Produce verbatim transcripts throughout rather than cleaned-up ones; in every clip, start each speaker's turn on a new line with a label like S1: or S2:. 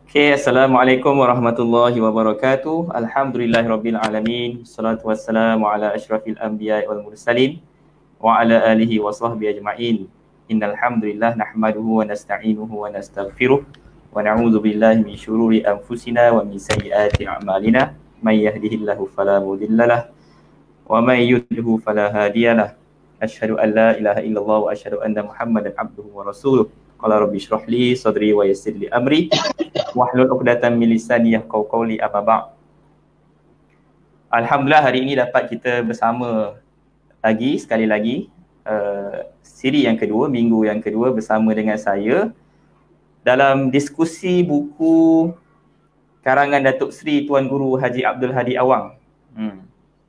S1: Okay, Assalamualaikum warahmatullahi wabarakatuh. Alhamdulillahirabbil alamin. Wassalatu wassalamu ala asyrafil anbiya'i wal mursalin wa ala alihi wa sahbihi ajma'in. Innal hamdalillah nahmaduhu wa nasta'inuhu wa nastaghfiruh wa na'udzu billahi min syururi anfusina wa min sayyiati a'malina. May yahdihillahu fala mudhillalah wa may yudlilhu fala hadiyalah. Asyhadu an la ilaha illallah wa asyhadu anna Muhammadan abduhu wa rasuluh. Qala rabbi shrah li sadri wa yassir li amri wahlul 'uqdatam min lisani yafqahu qawli, amma ba'd. Alhamdulillah hari ini dapat kita bersama lagi sekali lagi uh, siri yang kedua, minggu yang kedua bersama dengan saya dalam diskusi buku karangan Datuk Seri Tuan Guru Haji Abdul Hadi Awang. Hmm.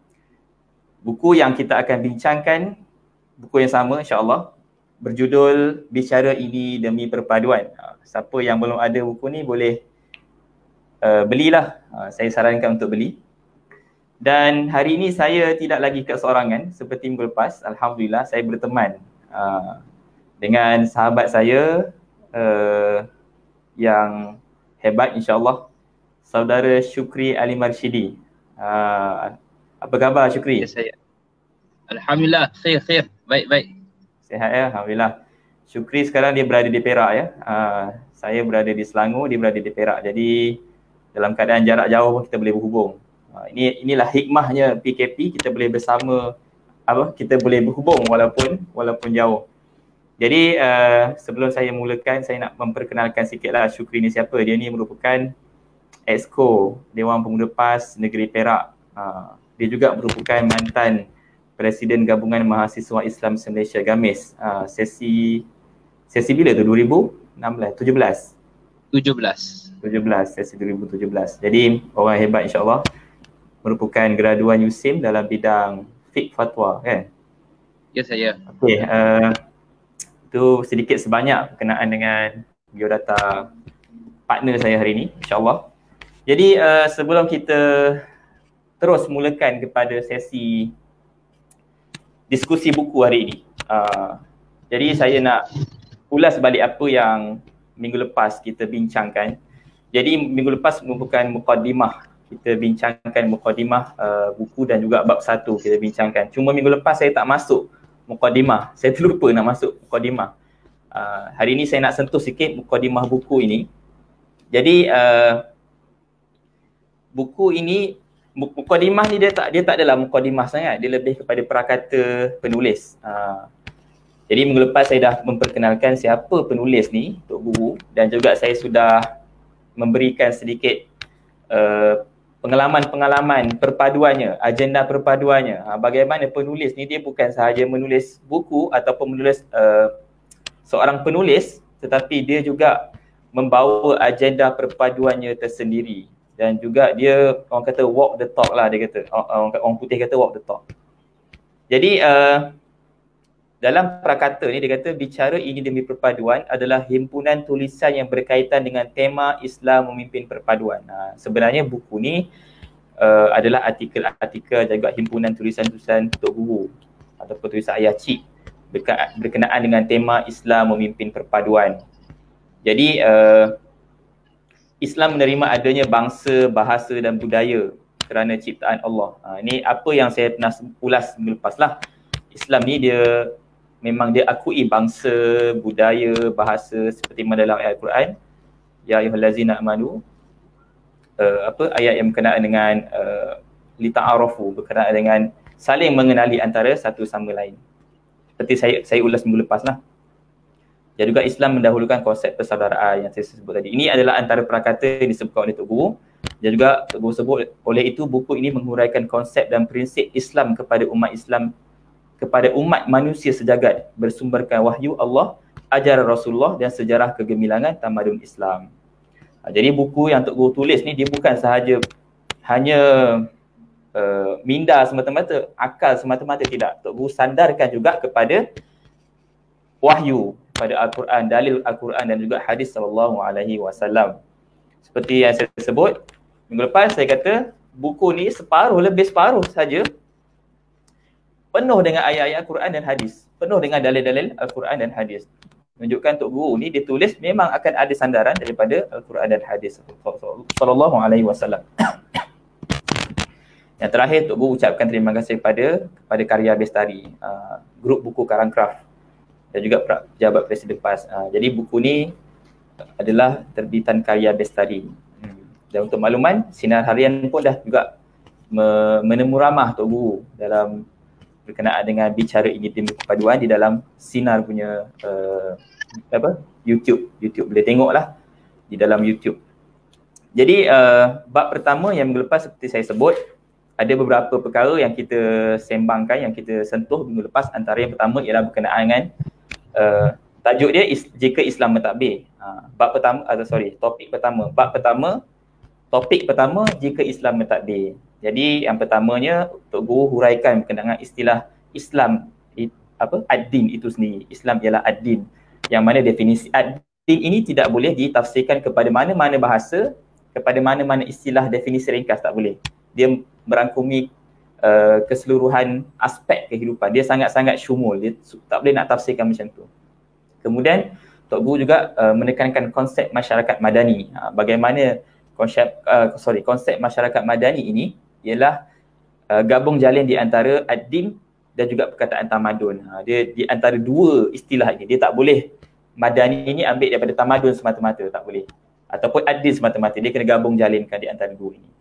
S1: Buku yang kita akan bincangkan, buku yang sama insya-Allah, berjudul Bicara Ini Demi Perpaduan. Siapa yang belum ada buku ni boleh uh, belilah. Uh, saya sarankan untuk beli. Dan hari ini saya tidak lagi keseorangan seperti minggu lepas. Alhamdulillah saya berteman uh, dengan sahabat saya uh, yang hebat insya-Allah, saudara Syukri Ali Marshidi. Uh, apa khabar Syukri?
S2: Ya, saya. Alhamdulillah, khair khair. Baik baik.
S1: Sihat ya, Alhamdulillah. Syukri sekarang dia berada di Perak ya. Uh, saya berada di Selangor, dia berada di Perak. Jadi dalam keadaan jarak jauh pun kita boleh berhubung. Uh, ini inilah hikmahnya P K P, kita boleh bersama, apa? Kita boleh berhubung walaupun walaupun jauh. Jadi uh, sebelum saya mulakan, saya nak memperkenalkan sikitlah Syukri ni siapa. Dia ni merupakan Exco Dewan Pemuda PAS Negeri Perak. Uh, dia juga merupakan mantan Presiden Gabungan Mahasiswa Islam Malaysia Gamis. Uh, sesi sesi bila tu? dua ribu enam belas, tujuh belas.
S2: tujuh belas.
S1: tujuh belas, sesi dua ribu tujuh belas. Jadi orang hebat insya-Allah. Merupakan graduan U S I M dalam bidang fiqh fatwa kan?
S2: Ya saya.
S1: Okey, uh, itu sedikit sebanyak berkenaan dengan biodata partner saya hari ini insya-Allah. Jadi uh, sebelum kita terus mulakan kepada sesi diskusi buku hari ini. Uh, jadi saya nak ulas balik apa yang minggu lepas kita bincangkan. Jadi minggu lepas merupakan mukadimah. Kita bincangkan mukadimah uh, buku dan juga bab satu kita bincangkan. Cuma minggu lepas saya tak masuk mukadimah. Saya terlupa nak masuk mukadimah. Uh, hari ini saya nak sentuh sikit mukadimah buku ini. Jadi uh, buku ini, mukadimah ni dia tak dia tak adalah mukadimah sangat, dia lebih kepada prakata penulis. Uh, jadi minggu lepas saya dah memperkenalkan siapa penulis ni, Tok Guru, dan juga saya sudah memberikan sedikit uh, pengalaman-pengalaman perpaduannya, agenda perpaduannya. Uh, bagaimana penulis ni dia bukan sahaja menulis buku ataupun menulis uh, seorang penulis, tetapi dia juga membawa agenda perpaduannya tersendiri. Dan juga dia, orang kata walk the talk lah, dia kata, orang, orang putih kata walk the talk. Jadi uh, dalam prakata ni dia kata Bicara Ini Demi Perpaduan adalah himpunan tulisan yang berkaitan dengan tema Islam Memimpin Perpaduan. Nah, sebenarnya buku ni uh, adalah artikel-artikel dan juga himpunan tulisan-tulisan Tok Guru ataupun tulisan Ayah Cik berkenaan dengan tema Islam Memimpin Perpaduan. Jadi uh, Islam menerima adanya bangsa, bahasa dan budaya kerana ciptaan Allah. Ha, ini apa yang saya pernah ulas minggu lepas lah. Islam ni dia memang dia akui bangsa, budaya, bahasa seperti mana dalam ayat Al-Quran. Ya ayyuhallazina amanu, uh, apa ayat yang berkenaan dengan uh, lita'arafu, berkenaan dengan saling mengenali antara satu sama lain. Seperti saya saya ulas minggu lepas lah. Dan juga Islam mendahulukan konsep persaudaraan yang saya sebut tadi. Ini adalah antara prakata yang disebutkan oleh Tok Guru. Dan juga Tok Guru sebut, oleh itu buku ini menguraikan konsep dan prinsip Islam kepada umat Islam, kepada umat manusia sejagat, bersumberkan wahyu Allah, ajaran Rasulullah dan sejarah kegemilangan tamadun Islam. Jadi buku yang Tok Guru tulis ni dia bukan sahaja hanya uh, minda semata-mata, akal semata-mata, tidak. Tok Guru sandarkan juga kepada wahyu, pada Al-Quran, dalil Al-Quran dan juga hadis sallallahu alaihi wasallam. Seperti yang saya sebut minggu lepas, saya kata buku ni separuh, lebih separuh saja penuh dengan ayat-ayat Al-Quran dan hadis, penuh dengan dalil-dalil Al-Quran dan hadis. menunjukkan Tok Guru ni dia tulis memang akan ada sandaran daripada Al-Quran dan hadis sallallahu alaihi wasallam. Yang terakhir, Tok Guru ucapkan terima kasih kepada kepada Karya Bestari, uh, grup buku Karangkraf dan juga pejabat Presiden PAS. Uh, jadi buku ni adalah terbitan Karya Bestari. Hmm. Dan untuk makluman, Sinar Harian pun dah juga me- menemu ramah Tok Guru dalam berkenaan dengan bicara ini tim perpaduan di dalam Sinar punya uh, apa YouTube. YouTube boleh tengoklah di dalam YouTube. Jadi uh, bab pertama yang minggu lepas seperti saya sebut, ada beberapa perkara yang kita sembangkan, yang kita sentuh minggu lepas. Antara yang pertama ialah berkenaan dengan uh, tajuk dia is, jika Islam mentadbir. Uh, bab pertama, atau sorry, topik pertama. Bab pertama, topik pertama jika Islam mentadbir. Jadi yang pertamanya Tok Guru huraikan berkenaan dengan istilah Islam, it, apa ad-din itu sendiri. Islam ialah ad-din. Yang mana definisi ad-din ini tidak boleh ditafsirkan kepada mana-mana bahasa, kepada mana-mana istilah definisi ringkas, tak boleh. Dia merangkumi uh, keseluruhan aspek kehidupan. Dia sangat-sangat syumul. Dia tak boleh nak tafsirkan macam tu. Kemudian Tok Guru juga uh, menekankan konsep masyarakat madani. Uh, bagaimana konsep uh, sorry konsep masyarakat madani ini ialah uh, gabung jalin di antara ad-din dan juga perkataan tamadun. Uh, dia di antara dua istilah ini. Dia tak boleh madani ini ambil daripada tamadun semata-mata, tak boleh. Ataupun ad-din semata-mata. Dia kena gabung jalinkan di antara dua ini.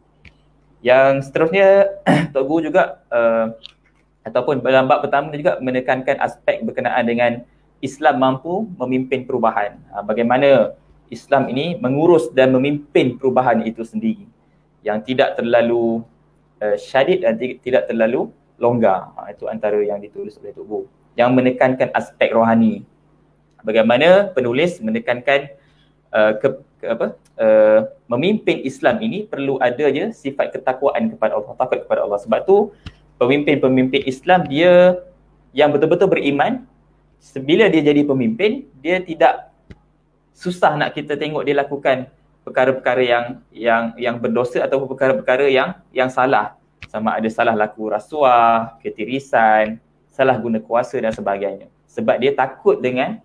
S1: Yang seterusnya, Tok Guru juga uh, ataupun dalam bab pertama juga menekankan aspek berkenaan dengan Islam mampu memimpin perubahan. Uh, bagaimana Islam ini mengurus dan memimpin perubahan itu sendiri yang tidak terlalu uh, syadid dan tidak terlalu longgar. Uh, itu antara yang ditulis oleh Tok Guru. Yang menekankan aspek rohani. Bagaimana penulis menekankan uh, ke, ke apa uh, memimpin Islam ini perlu ada je sifat ketakwaan kepada Allah, takut kepada Allah. Sebab tu pemimpin-pemimpin Islam dia yang betul-betul beriman, bila dia jadi pemimpin, dia tidak susah nak kita tengok dia lakukan perkara-perkara yang yang yang berdosa ataupun perkara-perkara yang yang salah. Sama ada salah laku rasuah, ketirisan, salah guna kuasa dan sebagainya. Sebab dia takut dengan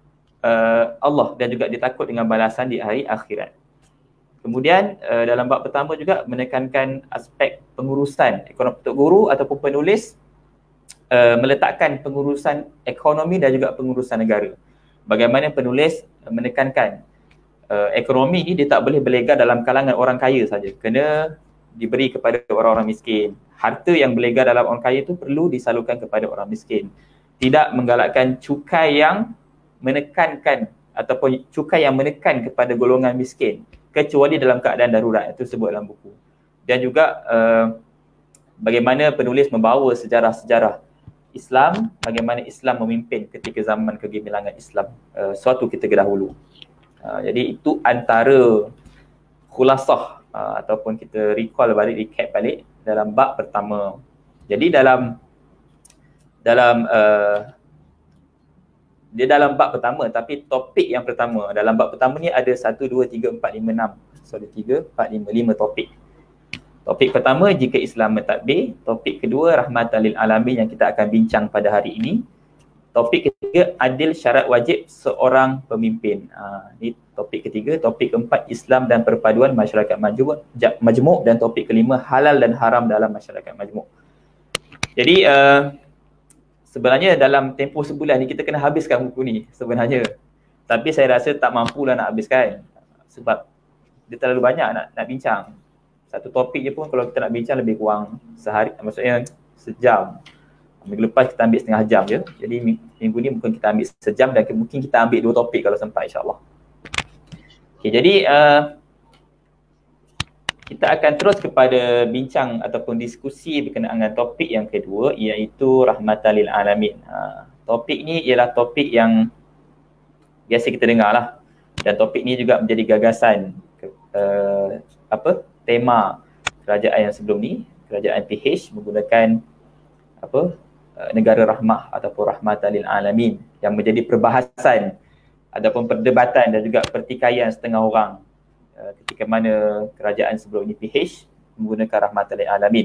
S1: Uh, Allah dan juga dia takut dengan balasan di hari akhirat. Kemudian uh, dalam bab pertama juga menekankan aspek pengurusan ekonomi. Tok Guru ataupun penulis uh, meletakkan pengurusan ekonomi dan juga pengurusan negara. Bagaimana penulis menekankan uh, ekonomi ni dia tak boleh berlega dalam kalangan orang kaya saja. Kena diberi kepada orang-orang miskin. Harta yang berlega dalam orang kaya itu perlu disalurkan kepada orang miskin. Tidak menggalakkan cukai yang menekankan ataupun cukai yang menekan kepada golongan miskin kecuali dalam keadaan darurat. Itu sebut dalam buku. Dan juga uh, bagaimana penulis membawa sejarah-sejarah Islam, bagaimana Islam memimpin ketika zaman kegemilangan Islam uh, suatu ketika dahulu. Uh, jadi itu antara khulasah uh, ataupun kita recall balik, recap balik dalam bab pertama. Jadi dalam dalam uh, dia dalam bab pertama, tapi topik yang pertama, dalam bab pertama ni ada satu, dua, tiga, empat, lima, enam. So ada tiga, empat, lima, lima topik. Topik pertama, jika Islam mentadbir. Topik kedua, rahmatan lil alamin yang kita akan bincang pada hari ini. Topik ketiga, adil syarat wajib seorang pemimpin. Ha, ini topik ketiga. Topik keempat, Islam dan perpaduan masyarakat majmuk. majmuk Dan topik kelima, halal dan haram dalam masyarakat majmuk. Jadi, uh, sebenarnya dalam tempoh sebulan ni kita kena habiskan buku ni sebenarnya. Tapi saya rasa tak mampulah nak habiskan sebab dia terlalu banyak nak nak bincang. Satu topik je pun kalau kita nak bincang lebih kurang sehari, maksudnya sejam. Minggu lepas kita ambil setengah jam je. Jadi minggu ni mungkin kita ambil sejam dan mungkin kita ambil dua topik kalau sempat, insyaAllah. Okay, jadi uh, kita akan terus kepada bincang ataupun diskusi berkenaan dengan topik yang kedua, iaitu rahmatan lil alamin. Ha, topik ni ialah topik yang biasa kita dengar lah. Dan topik ni juga menjadi gagasan uh, apa tema kerajaan yang sebelum ni, kerajaan P H menggunakan apa uh, negara rahmah ataupun rahmatan lil alamin yang menjadi perbahasan ataupun perdebatan dan juga pertikaian setengah orang ketika mana kerajaan sebelum ini P H menggunakan rahmatan lil alamin.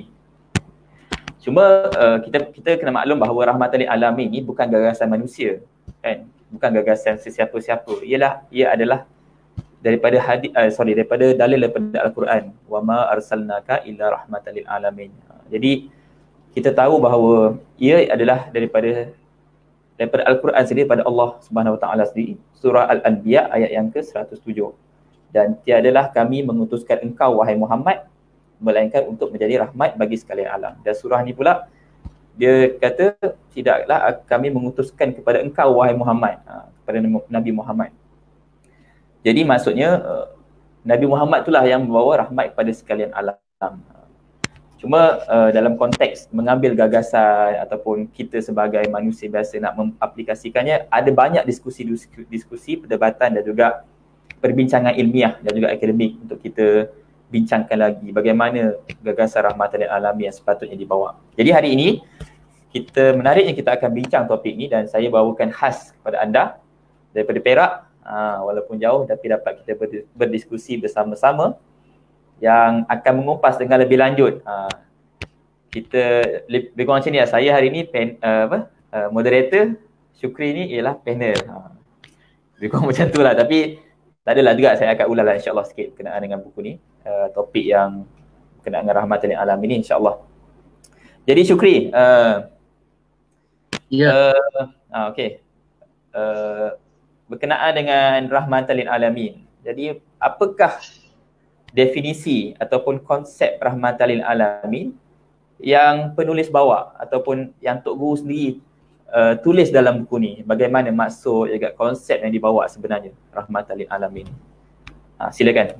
S1: Cuma uh, kita kita kena maklum bahawa rahmatan lil alamin ni bukan gagasan manusia, kan? bukan gagasan sesiapa-siapa. Ialah ia adalah daripada hadis uh, sorry daripada dalil daripada Al-Quran. Wa ma arsalnaka illa rahmatan lil alamin. Jadi kita tahu bahawa ia adalah daripada daripada Al-Quran sendiri, pada Allah Subhanahu Wa Taala sendiri. Surah Al-Anbiya ayat yang ke seratus tujuh. Dan tiadalah kami mengutuskan engkau wahai Muhammad melainkan untuk menjadi rahmat bagi sekalian alam. Dan surah ni pula dia kata tidaklah kami mengutuskan kepada engkau wahai Muhammad, uh, kepada Nabi Muhammad. Jadi maksudnya uh, Nabi Muhammad itulah yang membawa rahmat kepada sekalian alam. Cuma uh, dalam konteks mengambil gagasan ataupun kita sebagai manusia biasa nak mengaplikasikannya, ada banyak diskusi-diskusi, perdebatan dan juga perbincangan ilmiah dan juga akademik untuk kita bincangkan lagi bagaimana gagasan rahmatan lil alamin yang sepatutnya dibawa. Jadi hari ini kita menariknya kita akan bincang topik ini dan saya bawakan khas kepada anda daripada Perak. Ha, walaupun jauh tapi dapat kita berdiskusi bersama-sama yang akan mengupas dengan lebih lanjut. Ha, kita lebih kurang macam ni lah. Saya hari ni pen, uh, apa, uh, moderator, Syukri ni ialah panel. Ha, lebih kurang macam tu lah, tapi tak adalah juga, saya akan ulang lah insyaAllah sikit berkenaan dengan buku ni. Uh, topik yang berkenaan dengan rahmatan lil alamin ni insyaAllah. Jadi Syukri, uh,
S2: ya. Yeah.
S1: Uh, uh, okay. Uh, berkenaan dengan rahmatan lil alamin. Jadi apakah definisi ataupun konsep rahmatan lil alamin yang penulis bawa ataupun yang Tok Guru sendiri uh, tulis dalam buku ni? Bagaimana maksud juga konsep yang dibawa sebenarnya rahmatan lil alamin? Ha, silakan.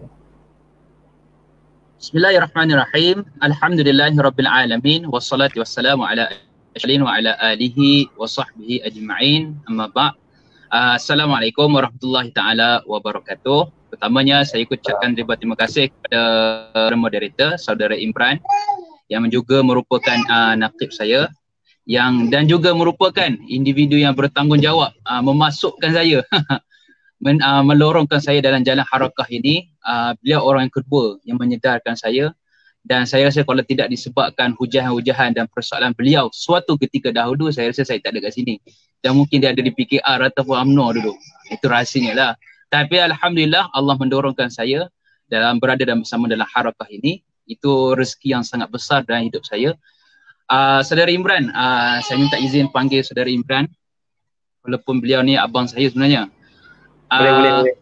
S2: Bismillahirrahmanirrahim. Alhamdulillahirabbil alamin wassalatu wassalamu ala asyrafil wa ala alihi wa sahbihi ajma'in. Amma ba'. Uh, Assalamualaikum warahmatullahi taala wabarakatuh. Pertamanya saya ucapkan ribuan terima kasih kepada moderator saudara Imran yang juga merupakan uh, naqib saya yang dan juga merupakan individu yang bertanggungjawab uh, memasukkan saya men, uh, melorongkan saya dalam jalan harakah ini. Uh, beliau orang yang kedua yang menyedarkan saya, dan saya rasa kalau tidak disebabkan hujahan-hujahan dan persoalan beliau suatu ketika dahulu, saya rasa saya tak ada kat sini. Dan mungkin dia ada di P K R ataupun U M N O dulu. Itu rahsianya lah. Tapi Alhamdulillah Allah mendorongkan saya dalam berada dan bersama dalam harakah ini. Itu rezeki yang sangat besar dalam hidup saya. Uh, Saudara Imran, uh, saya minta izin panggil Saudara Imran. Walaupun beliau ni abang saya sebenarnya. Uh, boleh, boleh, boleh.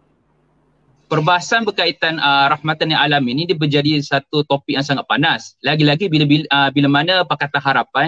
S2: Perbahasan berkaitan uh, rahmatan lil alamin ini dia menjadi satu topik yang sangat panas. Lagi-lagi bila bila, uh, bila mana Pakatan Harapan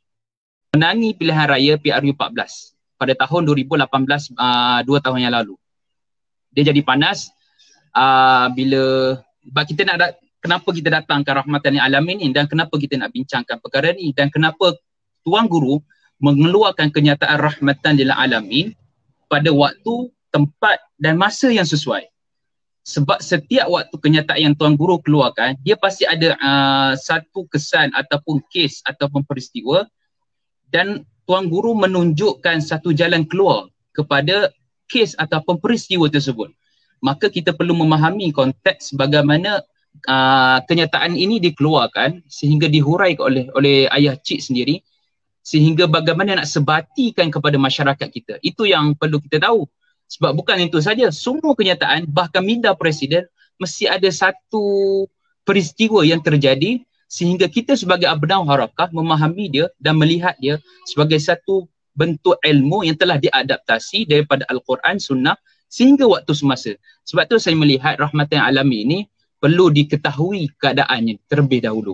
S2: menangi pilihan raya P R U empat belas pada tahun dua ribu lapan belas, uh, dua tahun yang lalu. Dia jadi panas uh, bila sebab kita nak da- kenapa kita datang ke rahmatan lil alamin ini dan kenapa kita nak bincangkan perkara ni dan kenapa Tuan Guru mengeluarkan kenyataan rahmatan lil alamin pada waktu, tempat dan masa yang sesuai. Sebab setiap waktu kenyataan yang Tuan Guru keluarkan, dia pasti ada uh, satu kesan ataupun kes ataupun peristiwa, dan Tuan Guru menunjukkan satu jalan keluar kepada kes ataupun peristiwa tersebut. Maka kita perlu memahami konteks bagaimana uh, kenyataan ini dikeluarkan sehingga dihuraikan oleh oleh ayah cik sendiri, sehingga bagaimana nak sebatikan kepada masyarakat kita. Itu yang perlu kita tahu. Sebab bukan itu saja, semua kenyataan bahkan minda presiden mesti ada satu peristiwa yang terjadi sehingga kita sebagai abnau harakah memahami dia dan melihat dia sebagai satu bentuk ilmu yang telah diadaptasi daripada Al-Quran, Sunnah sehingga waktu semasa. Sebab tu saya melihat rahmatan alamin ini perlu diketahui keadaannya terlebih dahulu.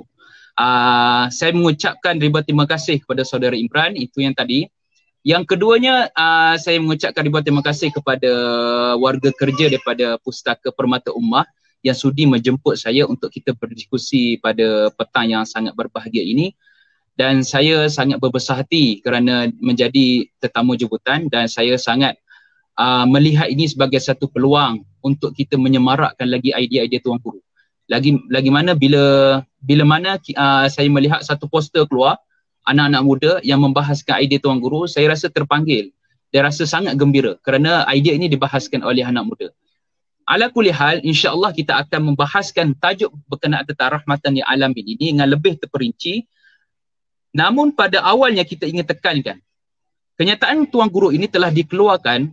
S2: Uh, saya mengucapkan ribuan terima kasih kepada saudara Imran, itu yang tadi. Yang keduanya, uh, saya mengucapkan ribuan terima kasih kepada warga kerja daripada Pustaka Permata Ummah yang sudi menjemput saya untuk kita berdiskusi pada petang yang sangat berbahagia ini. Dan saya sangat berbesar hati kerana menjadi tetamu jemputan, dan saya sangat uh, melihat ini sebagai satu peluang untuk kita menyemarakkan lagi idea-idea Tuan Guru. Lagi lagi mana bila bila mana uh, saya melihat satu poster keluar anak-anak muda yang membahaskan idea Tuan Guru, saya rasa terpanggil dan rasa sangat gembira kerana idea ini dibahaskan oleh anak muda. Ala kulli hal, insya-Allah kita akan membahaskan tajuk berkenaan tentang rahmatan lil alamin ini dengan lebih terperinci. Namun pada awalnya kita ingin tekankan Kenyataan Tuan Guru ini telah dikeluarkan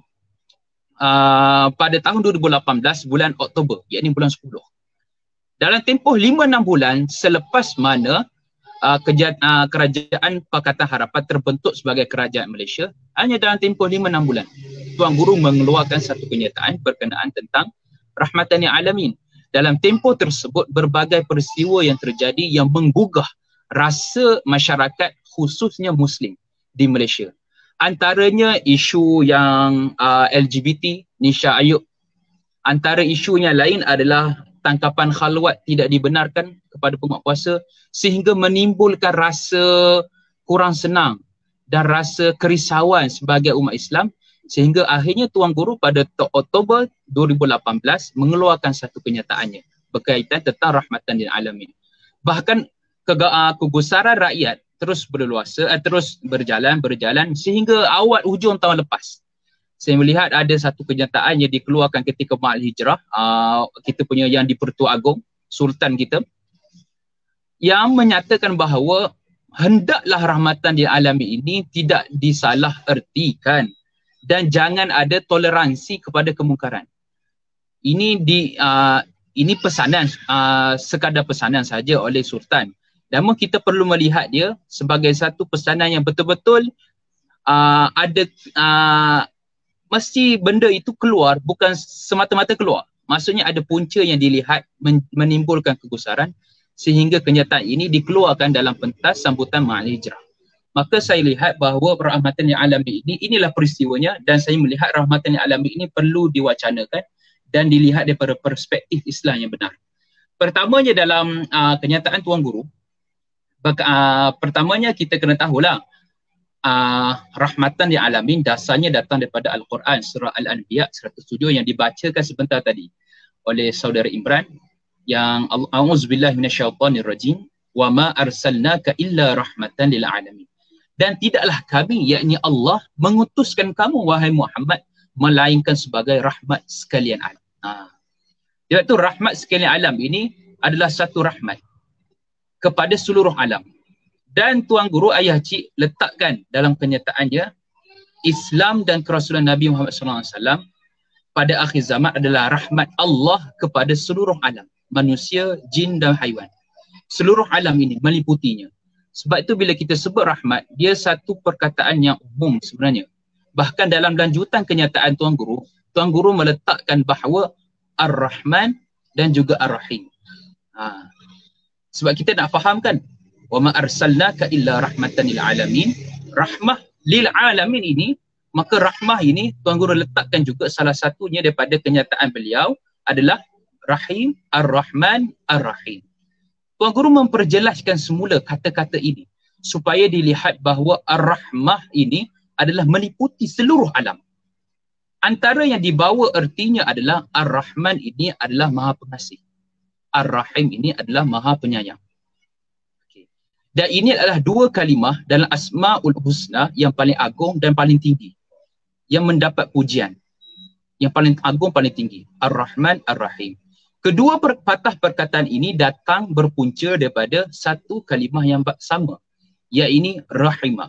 S2: uh, pada tahun dua ribu lapan belas bulan Oktober, iaitu bulan sepuluh. Dalam tempoh lima enam bulan selepas mana uh, keja- uh, Kerajaan Pakatan Harapan terbentuk sebagai Kerajaan Malaysia, hanya dalam tempoh lima enam bulan Tuan Guru mengeluarkan satu kenyataan berkenaan tentang rahmatan lil alamin. Dalam tempoh tersebut berbagai peristiwa yang terjadi yang menggugah rasa masyarakat khususnya Muslim di Malaysia. Antaranya isu yang uh, L G B T, Nisha Ayub. Antara isu yang lain adalah tangkapan khalwat tidak dibenarkan kepada penguatkuasa sehingga menimbulkan rasa kurang senang dan rasa kerisauan sebagai umat Islam, sehingga akhirnya Tuan Guru pada Oktober dua ribu lapan belas mengeluarkan satu kenyataannya berkaitan tentang rahmatan lil alamin. Bahkan kegusaran rakyat terus berluasa, terus berjalan berjalan sehingga awal hujung tahun lepas. Saya melihat ada satu kenyataan yang dikeluarkan ketika Ma'al Hijrah, uh, kita punya yang di Pertua Agong, Sultan kita, yang menyatakan bahawa hendaklah rahmatan lil alamin ini tidak disalah ertikan dan jangan ada toleransi kepada kemungkaran. Ini di uh, ini pesanan uh, sekadar pesanan saja oleh Sultan. Namun kita perlu melihat dia sebagai satu pesanan yang betul-betul uh, ada uh, mesti benda itu keluar, bukan semata-mata keluar. Maksudnya ada punca yang dilihat men- menimbulkan kegusaran sehingga kenyataan ini dikeluarkan dalam pentas sambutan Ma'al Hijrah. Maka saya lihat bahawa rahmatan lil alamin ini, inilah peristiwanya, dan saya melihat rahmatan lil alamin ini perlu diwacanakan dan dilihat daripada perspektif Islam yang benar. Pertamanya dalam uh, kenyataan Tuan Guru, uh, pertamanya kita kena tahulah uh, rahmatan lil alamin dasarnya datang daripada Al-Quran, surah Al-Anbiya seratus tujuh yang dibacakan sebentar tadi oleh saudara Imran, yang a'udzubillahi minasyaitonirrajim, wa ma arsalnaka illa rahmatan lil alamin. Dan tidaklah kami, yakni Allah, mengutuskan kamu wahai Muhammad melainkan sebagai rahmat sekalian alam. Ha. Iaitu rahmat sekalian alam ini adalah satu rahmat kepada seluruh alam. Dan Tuan Guru Ayah Cik letakkan dalam kenyataannya, Islam dan kerasulan Nabi Muhammad sallallahu alaihi wasallam pada akhir zaman adalah rahmat Allah kepada seluruh alam, manusia, jin dan haiwan. Seluruh alam ini meliputinya. Sebab itu bila kita sebut rahmat, dia satu perkataan yang umum sebenarnya. Bahkan dalam lanjutan kenyataan Tuan Guru, Tuan Guru meletakkan bahawa Ar-Rahman dan juga Ar-Rahim. Ha. Sebab kita nak fahamkan, wa ma arsalnaka illa rahmatan lil alamin. Rahmah lil alamin ini, maka rahmah ini Tuan Guru letakkan juga salah satunya daripada kenyataan beliau adalah Rahim, Ar-Rahman, Ar-Rahim. Tuan Guru memperjelaskan semula kata-kata ini supaya dilihat bahawa Ar-Rahmah ini adalah meliputi seluruh alam. Antara yang dibawa ertinya adalah Ar-Rahman ini adalah Maha Pengasih. Ar-Rahim ini adalah Maha Penyayang. Okay. Dan ini adalah dua kalimah dalam Asma'ul Husna yang paling agung dan paling tinggi, yang mendapat pujian. Yang paling agung, paling tinggi. Ar-Rahman, Ar-Rahim. Kedua patah perkataan ini datang berpunca daripada satu kalimah yang sama, iaitu rahimah.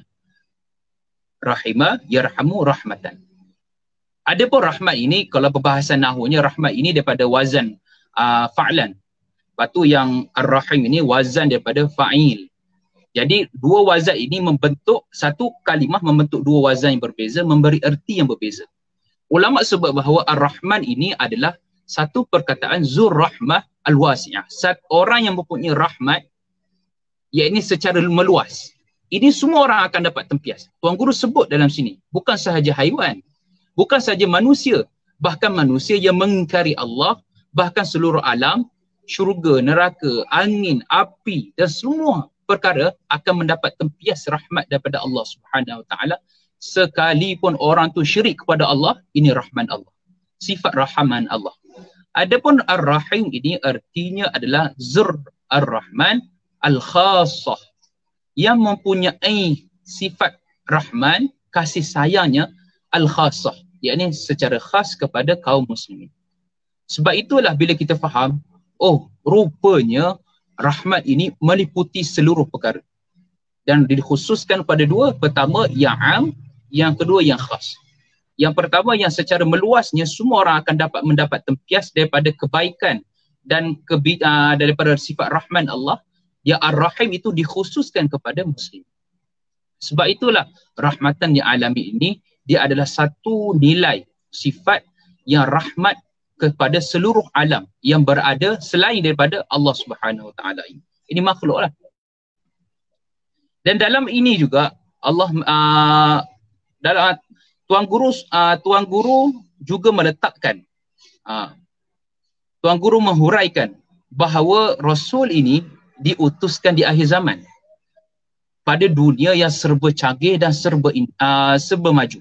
S2: Rahimah, yarhamu, rahmatan. Adapun rahmat ini, kalau perbahasan nahwunya, rahmat ini daripada wazan uh, fa'lan. Lepas tu yang ar-rahim ini wazan daripada fa'il. Jadi dua wazan ini membentuk, satu kalimah membentuk dua wazan yang berbeza, memberi erti yang berbeza. Ulama sebut bahawa ar-Rahman ini adalah satu perkataan zur rahmah al-wasi'ah. Orang yang mempunyai rahmat, iaitu secara meluas. Ini semua orang akan dapat tempias. Tuan Guru sebut dalam sini, bukan sahaja haiwan, bukan sahaja manusia, bahkan manusia yang mengingkari Allah, bahkan seluruh alam, syurga, neraka, angin, api dan semua perkara akan mendapat tempias rahmat daripada Allah Subhanahu Wa Taala. Sekalipun orang tu syirik kepada Allah, ini rahman Allah. Sifat rahman Allah. Adapun Ar-Rahim ini artinya adalah zur Ar-Rahman Al-Khassah, yang mempunyai sifat Rahman, kasih sayangnya Al-Khassah, iaitu secara khas kepada kaum muslimin. Sebab itulah bila kita faham, oh rupanya rahmat ini meliputi seluruh perkara. Dan dikhususkan pada dua, pertama yang am, yang kedua yang khas. Yang pertama yang secara meluasnya semua orang akan dapat mendapat tempias daripada kebaikan dan kebi, uh, daripada sifat rahman Allah. Ya Ar-Rahim itu dikhususkan kepada Muslim. Sebab itulah rahmatan yang alami ini dia adalah satu nilai sifat yang rahmat kepada seluruh alam yang berada selain daripada Allah Subhanahu Wa Taala ini. Ini makhluk lah. Dan dalam ini juga Allah uh, dalam Tuan Guru uh, Tuan Guru juga meletakkan uh, Tuan Guru menghuraikan bahawa Rasul ini diutuskan di akhir zaman pada dunia yang serba canggih dan serba uh, serba maju.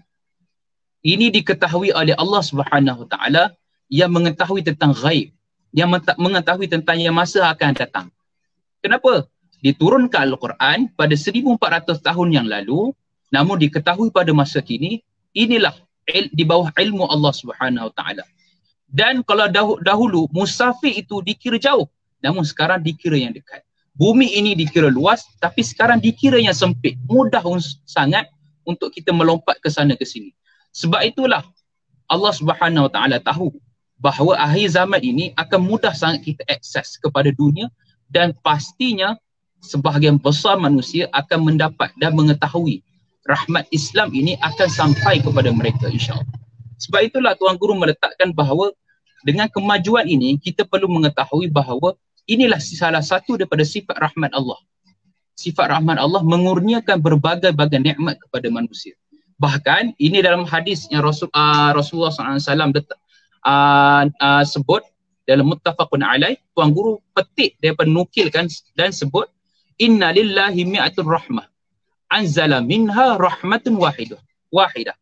S2: Ini diketahui oleh Allah Subhanahu Wa Taala yang mengetahui tentang ghaib, yang mengetahui tentang yang masa akan datang. Kenapa? Diturunkan Al-Quran pada seribu empat ratus tahun yang lalu, namun diketahui pada masa kini, inilah il, di bawah ilmu Allah Subhanahu Wa Taala. Dan kalau dahulu, dahulu musafir itu dikira jauh, namun sekarang dikira yang dekat. Bumi ini dikira luas, tapi sekarang dikira yang sempit. Mudah sangat untuk kita melompat ke sana ke sini. Sebab itulah Allah Subhanahu Wa Taala tahu bahawa akhir zaman ini akan mudah sangat kita akses kepada dunia, dan pastinya sebahagian besar manusia akan mendapat dan mengetahui rahmat Islam ini akan sampai kepada mereka, insya-Allah. Sebab itulah Tuan Guru meletakkan bahawa dengan kemajuan ini kita perlu mengetahui bahawa inilah salah satu daripada sifat rahmat Allah. Sifat rahmat Allah mengurniakan berbagai-bagai nikmat kepada manusia. Bahkan ini dalam hadis yang Rasul, uh, Rasulullah sallallahu alaihi wasallam uh, uh, sebut dalam muttafaqun alaih, Tuan Guru petik daripada nukilkan dan sebut inna lillahi mi'atul rahmah anzala minha rahmatun wahidah wahidah.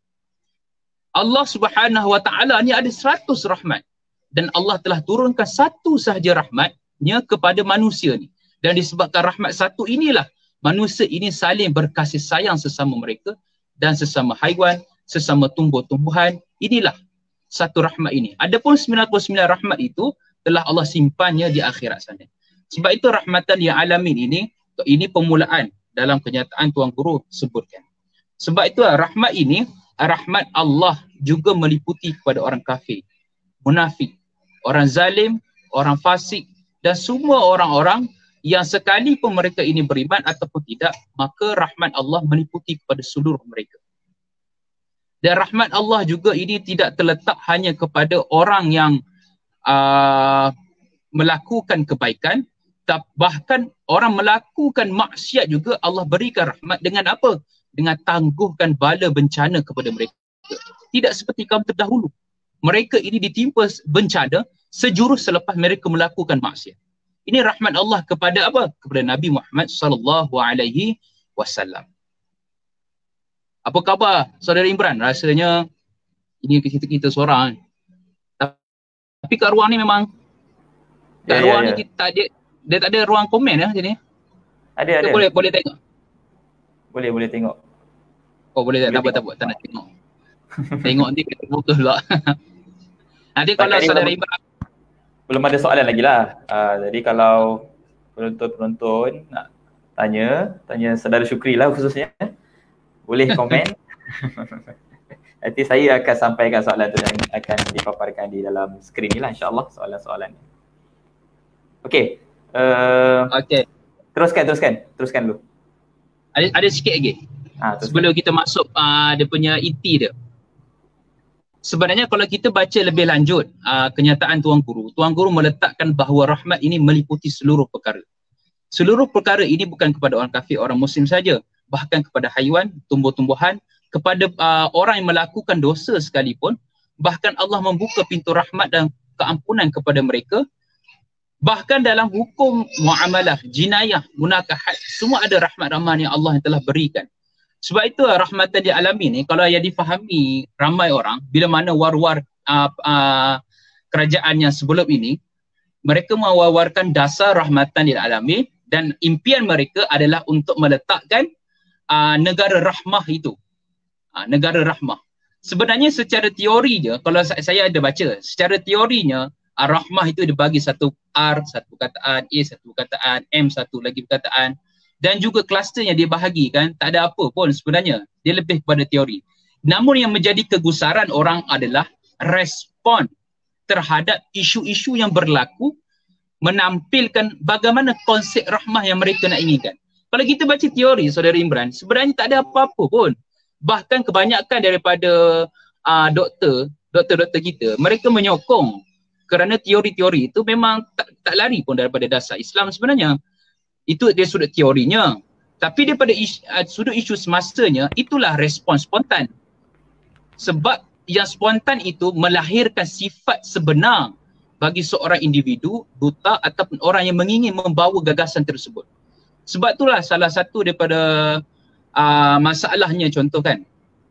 S2: Allah Subhanahu Wa Taala ni ada seratus rahmat, dan Allah telah turunkan satu sahaja rahmatnya kepada manusia ni. Dan disebabkan rahmat satu inilah manusia ini saling berkasih sayang sesama mereka dan sesama haiwan, sesama tumbuh-tumbuhan. Inilah satu rahmat ini. Adapun sembilan puluh sembilan rahmat itu telah Allah simpannya di akhirat sana. Sebab itu rahmatan yang alamin ini, ini permulaan dalam kenyataan Tuan Guru sebutkan. Sebab itu rahmat ini, rahmat Allah juga meliputi kepada orang kafir, munafik, orang zalim, orang fasik, dan semua orang-orang yang sekalipun mereka ini beriman ataupun tidak, maka rahmat Allah meliputi kepada seluruh mereka. Dan rahmat Allah juga ini tidak terletak hanya kepada orang yang uh, melakukan kebaikan, bahkan orang melakukan maksiat juga Allah berikan rahmat dengan apa? Dengan tangguhkan bala bencana kepada mereka. Tidak seperti kaum terdahulu. Mereka ini ditimpa bencana sejurus selepas mereka melakukan maksiat. Ini rahmat Allah kepada apa? Kepada Nabi Muhammad sallallahu alaihi wasallam. Apa khabar Saudara Imran? Rasanya ini kita kita seorang. Tapi kat ruang ni memang kat
S1: ya,
S2: ruang
S1: ya, ya.
S2: ni kita tak ada, dia tak ada ruang komen ya sini.
S1: Ada ada.
S2: Boleh boleh tengok.
S1: Boleh boleh tengok.
S2: Oh boleh, tak apa tak apa, tak nak tengok. Tengok nanti kita fokus pula. Nanti kalau Saudara Imran
S1: belum ada soalan lagi lah. Uh, jadi kalau penonton-penonton nak tanya, tanya Saudara Syukri lah khususnya, boleh komen. Nanti saya akan sampaikan soalan tu dan akan dipaparkan di dalam skrin ni lah, insyaAllah soalan-soalan ni. Okey. Uh, Okey. Teruskan, teruskan. Teruskan dulu.
S2: Ada, ada sikit lagi. Ha, sebelum kita masuk uh, dia punya inti dia. Sebenarnya kalau kita baca lebih lanjut uh, kenyataan Tuan Guru, Tuan Guru meletakkan bahawa rahmat ini meliputi seluruh perkara. Seluruh perkara ini bukan kepada orang kafir, orang Muslim saja, bahkan kepada haiwan, tumbuh-tumbuhan, kepada uh, orang yang melakukan dosa sekalipun, bahkan Allah membuka pintu rahmat dan keampunan kepada mereka. Bahkan dalam hukum muamalah, jinayah, munakahat, semua ada rahmat-rahmat yang Allah yang telah berikan. Sebab itu rahmatan di alamin ni, kalau yang difahami ramai orang, bila mana war-war uh, uh, kerajaan yang sebelum ini, mereka mewawarkan dasar rahmatan di alamin, dan impian mereka adalah untuk meletakkan uh, negara rahmah itu. Uh, negara rahmah. Sebenarnya secara teorinya, kalau saya ada baca, secara teorinya, uh, rahmah itu dibagi satu R, satu perkataan, A, satu perkataan, M, satu lagi perkataan. Dan juga klusternya dia bahagikan, tak ada apa pun sebenarnya. Dia lebih kepada teori. Namun yang menjadi kegusaran orang adalah respon terhadap isu-isu yang berlaku, menampilkan bagaimana konsep rahmah yang mereka nak inginkan. Kalau kita baca teori, Saudara Imran, sebenarnya tak ada apa-apa pun. Bahkan kebanyakan daripada uh, doktor, doktor-doktor kita, mereka menyokong kerana teori-teori itu memang tak, tak lari pun daripada dasar Islam sebenarnya. Itu dia sudut teorinya. Tapi daripada isu, uh, sudut isu semasanya, itulah respon spontan. Sebab yang spontan itu melahirkan sifat sebenar bagi seorang individu, duta ataupun orang yang mengingin membawa gagasan tersebut. Sebab itulah salah satu daripada uh, masalahnya, contoh kan.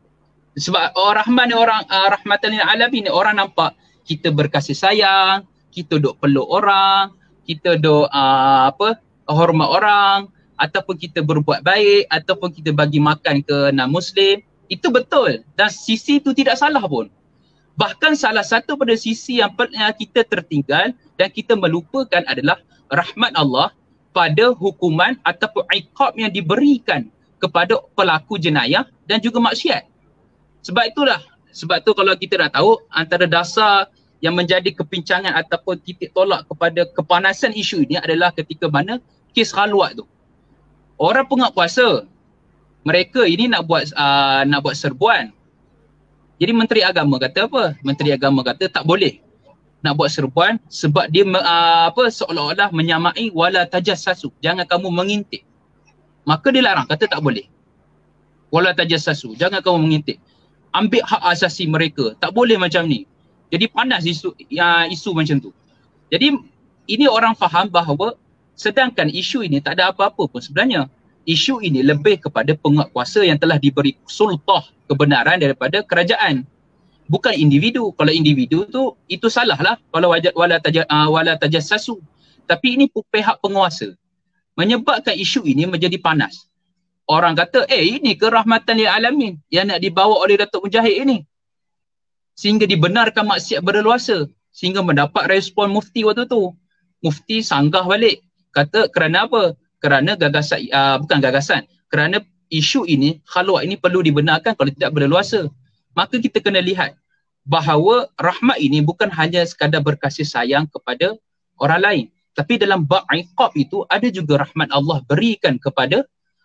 S2: Sebab orang Rahman ni orang uh, rahmatan lil alamin ni, orang nampak kita berkasih sayang, kita duk peluk orang, kita duk uh, apa hormat orang, ataupun kita berbuat baik, ataupun kita bagi makan ke non-Muslim. Itu betul dan sisi itu tidak salah pun. Bahkan salah satu pada sisi yang kita tertinggal dan kita melupakan adalah rahmat Allah pada hukuman ataupun iqab yang diberikan kepada pelaku jenayah dan juga maksiat. Sebab itulah, sebab tu kalau kita dah tahu antara dasar yang menjadi kepincangan ataupun titik tolak kepada kepanasan isu ini adalah ketika mana kes khalwat tu. Orang pengat puasa, mereka ini nak buat uh, nak buat serbuan. Jadi Menteri Agama kata apa? Menteri Agama kata tak boleh nak buat serbuan sebab dia uh, apa seolah-olah menyamai wala tajassasu, jangan kamu mengintip. Maka dia larang, kata tak boleh. Wala tajassasu, jangan kamu mengintip. Ambil hak asasi mereka, tak boleh macam ni. Jadi panas isu uh, isu macam tu. Jadi ini orang faham bahawa sedangkan isu ini tak ada apa-apa pun sebenarnya. Isu ini lebih kepada penguatkuasa yang telah diberi sultah kebenaran daripada kerajaan. Bukan individu. Kalau individu tu, itu salah lah. Kalau wajad wala, taja, uh, wala tajassasu. Tapi ini pihak penguasa. Menyebabkan isu ini menjadi panas. Orang kata, eh ini ke rahmatan lil alamin yang nak dibawa oleh Datuk Mujahid ini. Sehingga dibenarkan maksiat berleluasa. Sehingga mendapat respon mufti waktu tu. Mufti sanggah balik. Kata kerana apa? Kerana gagasan, uh, bukan gagasan. Kerana isu ini, khalwat ini perlu dibenarkan kalau tidak berleluasa. Maka kita kena lihat bahawa rahmat ini bukan hanya sekadar berkasih sayang kepada orang lain. Tapi dalam bab iqab itu ada juga rahmat Allah berikan kepada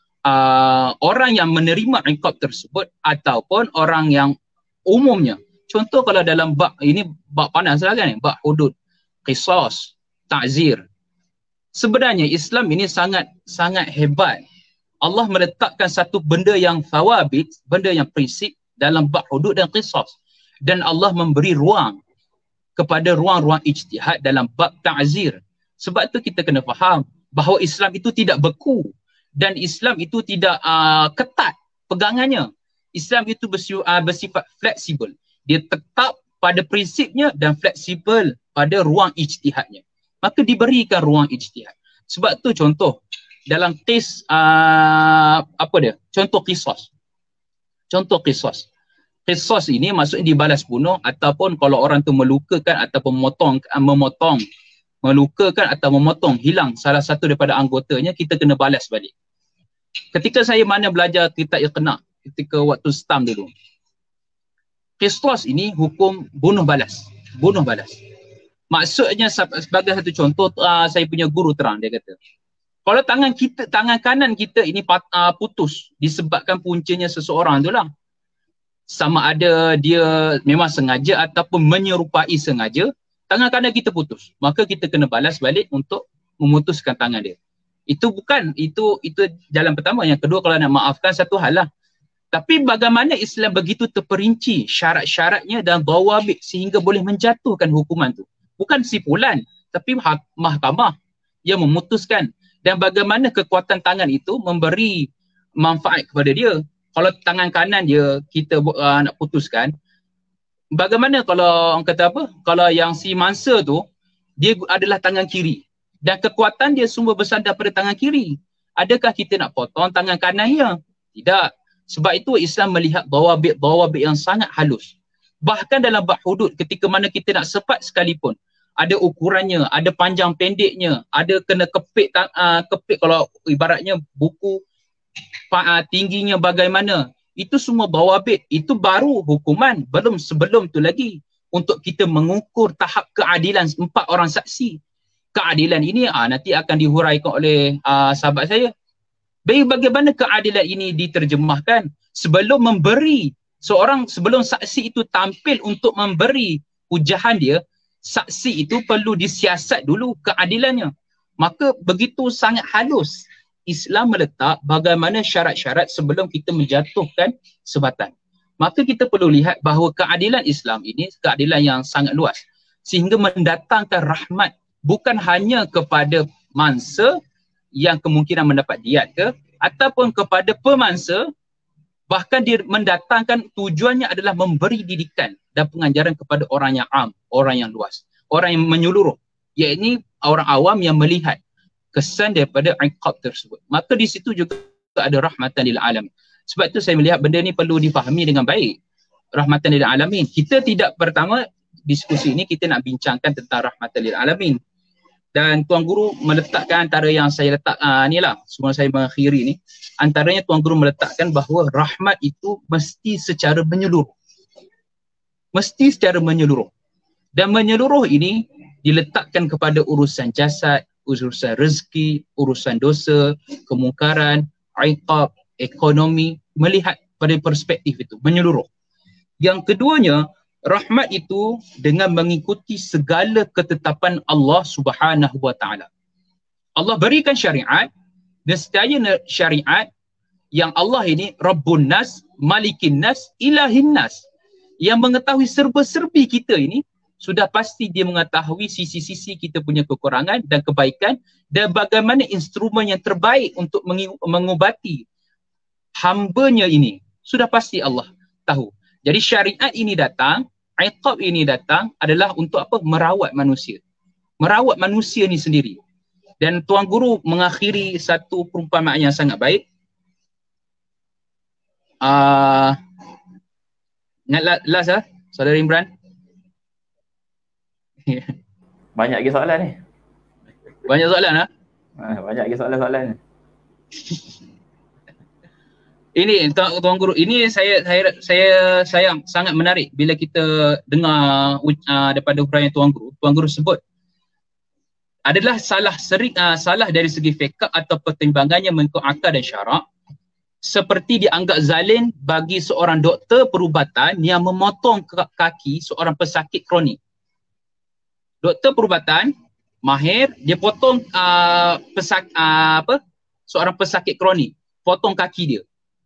S2: uh, orang yang menerima iqab tersebut ataupun orang yang umumnya. Contoh kalau dalam bab ini, bab panas lah kan, bab hudud, qisas, ta'zir. Sebenarnya Islam ini sangat sangat hebat. Allah meletakkan satu benda yang thawabit, benda yang prinsip dalam bab hudud dan qisas. Dan Allah memberi ruang kepada ruang-ruang ijtihad dalam bab ta'zir. Sebab tu kita kena faham bahawa Islam itu tidak beku dan Islam itu tidak uh, ketat pegangannya. Islam itu bersifat, uh, bersifat fleksibel. Dia tetap pada prinsipnya dan fleksibel pada ruang ijtihadnya. Maka diberikan ruang ijtihad. Sebab tu contoh dalam kes uh, apa dia? Contoh qisas. Contoh qisas. Qisas ini maksudnya dibalas bunuh ataupun kalau orang tu melukakan ataupun memotong memotong melukakan atau memotong hilang salah satu daripada anggotanya, kita kena balas balik. Ketika saya mana belajar kitab Iqna ketika waktu stam dulu. Qisas ini hukum bunuh balas. Bunuh balas. Maksudnya sebagai satu contoh, uh, saya punya guru terang, dia kata kalau tangan kita, tangan kanan kita ini uh, putus disebabkan puncanya seseorang tu lah, sama ada dia memang sengaja ataupun menyerupai sengaja, tangan kanan kita putus, maka kita kena balas balik untuk memutuskan tangan dia. Itu bukan, itu itu jalan pertama. Yang kedua, kalau nak maafkan satu hal lah. Tapi bagaimana Islam begitu terperinci syarat-syaratnya dan dawabit sehingga boleh menjatuhkan hukuman tu. Bukan simpulan, tapi mahkamah yang memutuskan. Dan bagaimana kekuatan tangan itu memberi manfaat kepada dia. Kalau tangan kanan dia kita uh, nak putuskan, bagaimana kalau orang kata apa? Kalau yang si mangsa tu, dia adalah tangan kiri. Dan kekuatan dia semua bersandar pada tangan kiri. Adakah kita nak potong tangan kanannya? Tidak. Sebab itu Islam melihat dawabit-dawabit yang sangat halus. Bahkan dalam bab hudud, ketika mana kita nak sepat sekalipun, ada ukurannya, ada panjang pendeknya, ada kena kepit, uh, kepit kalau ibaratnya buku uh, tingginya bagaimana, Itu semua bawabit, itu baru hukuman, belum sebelum tu lagi untuk kita mengukur tahap keadilan empat orang saksi. Keadilan ini ah, nanti akan dihuraikan oleh ah, sahabat saya. Bagaimana keadilan ini diterjemahkan? Sebelum memberi seorang, sebelum saksi itu tampil untuk memberi hujahan dia, saksi itu perlu disiasat dulu keadilannya. Maka begitu sangat halus Islam meletak bagaimana syarat-syarat sebelum kita menjatuhkan sebatan. Maka kita perlu lihat bahawa keadilan Islam ini keadilan yang sangat luas sehingga mendatangkan rahmat bukan hanya kepada mangsa yang kemungkinan mendapat diat ke, ataupun kepada pemangsa, bahkan dia mendatangkan tujuannya adalah memberi didikan dan pengajaran kepada orang yang am, orang yang luas, orang yang menyeluruh, iaitu orang awam yang melihat kesan daripada iqab tersebut. Maka di situ juga ada rahmatan lil alamin. Sebab itu saya melihat benda ni perlu difahami dengan baik. Rahmatan lil alamin. Kita tidak, pertama diskusi ini kita nak bincangkan tentang rahmatan lil alamin. Dan Tuan Guru meletakkan antara yang saya letak uh, ni lah, sebelum saya mengakhiri ni, antaranya Tuan Guru meletakkan bahawa rahmat itu mesti secara menyeluruh. Mesti secara menyeluruh. Dan menyeluruh ini diletakkan kepada urusan jasad, urusan rezeki, urusan dosa, kemungkaran, iqab, ekonomi, melihat pada perspektif itu, menyeluruh. Yang keduanya, rahmat itu dengan mengikuti segala ketetapan Allah Subhanahu wa taala. Allah berikan syariat, nescaya syariat yang Allah ini Rabbun Nas, Malikin Nas, Ilahin Nas, yang mengetahui serba-serbi kita ini, sudah pasti dia mengetahui sisi-sisi kita punya kekurangan dan kebaikan dan bagaimana instrumen yang terbaik untuk mengubati hambanya ini. Sudah pasti Allah tahu. Jadi syariat ini datang, iqab ini datang adalah untuk apa? Merawat manusia. Merawat manusia ni sendiri. Dan Tuan Guru mengakhiri satu perumpamaan yang sangat baik. Uh, ingat last lah, Saudara Imran.
S1: Banyak lagi soalan ni.
S2: Banyak soalan lah?
S1: Ha, banyak lagi soalan-soalan ni.
S2: Ini Tuan, Tuan Guru, ini saya saya saya sayang sangat menarik bila kita dengar uh, daripada huraian Tuan Guru. Tuan Guru sebut adalah salah sering uh, salah dari segi fiqh atau pertimbangannya mengikut akal dan syarak, seperti dianggap zalim bagi seorang doktor perubatan yang memotong kaki seorang pesakit kronik. Doktor perubatan mahir, dia potong uh, pesak uh, apa seorang pesakit kronik, potong kaki dia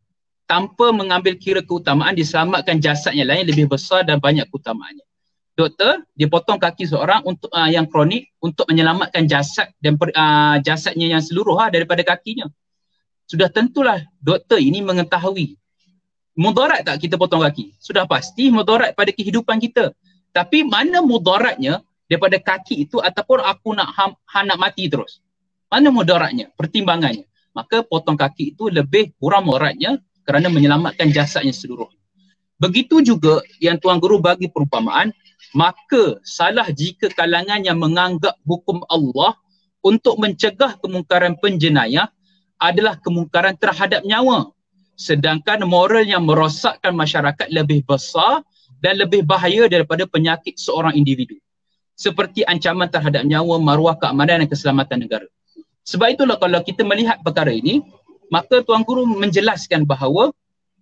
S2: tanpa mengambil kira keutamaan, diselamatkan jasadnya lain lebih besar dan banyak keutamaannya. Doktor, dia potong kaki seorang untuk uh, yang kronik untuk menyelamatkan jasad dan uh, jasadnya yang seluruh ha, daripada kakinya. Sudah tentulah doktor ini mengetahui mudarat tak kita potong kaki. Sudah pasti mudarat pada kehidupan kita. Tapi mana mudaratnya daripada kaki itu ataupun aku nak ham, ham nak mati terus? Mana mudaratnya? Pertimbangannya. Maka potong kaki itu lebih kurang mudaratnya kerana menyelamatkan jasadnya seluruh. Begitu juga yang Tuan Guru bagi perumpamaan, maka salah jika kalangan yang menganggap hukum Allah untuk mencegah kemungkaran penjenayah adalah kemungkaran terhadap nyawa. Sedangkan moral yang merosakkan masyarakat lebih besar dan lebih bahaya daripada penyakit seorang individu. Seperti ancaman terhadap nyawa, maruah, keamanan dan keselamatan negara. Sebab itulah kalau kita melihat perkara ini, maka Tuan Guru menjelaskan bahawa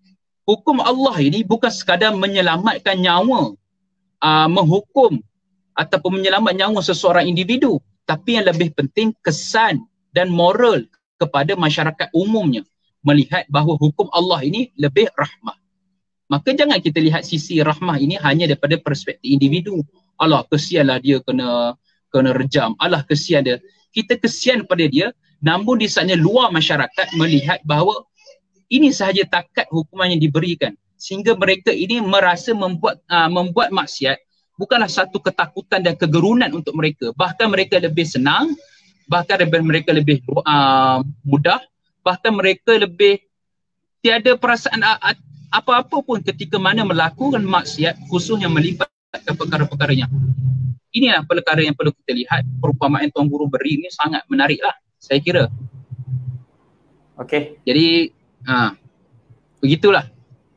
S2: hukum Allah ini bukan sekadar menyelamatkan nyawa, uh, menghukum ataupun menyelamatkan nyawa seseorang individu, tapi yang lebih penting kesan dan moral kepada masyarakat umumnya, melihat bahawa hukum Allah ini lebih rahmah. Maka jangan kita lihat sisi rahmah ini hanya daripada perspektif individu. Allah kesianlah dia kena kena rejam, Allah kesian dia. Kita kesian pada dia, namun di sana luar masyarakat melihat bahawa ini sahaja takat hukuman yang diberikan, sehingga mereka ini merasa membuat uh, membuat maksiat bukanlah satu ketakutan dan kegerunan untuk mereka, bahkan mereka lebih senang, bahkan mereka lebih uh, mudah, bahkan mereka lebih tiada perasaan uh, apa-apa pun ketika mana melakukan maksiat, khususnya melibatkan perkara-perkara yang inilah perkara yang perlu kita lihat. Perumpamaan Tuan Guru beri ini sangat menarik lah, saya kira.
S1: Okey.
S2: Jadi ha, begitulah.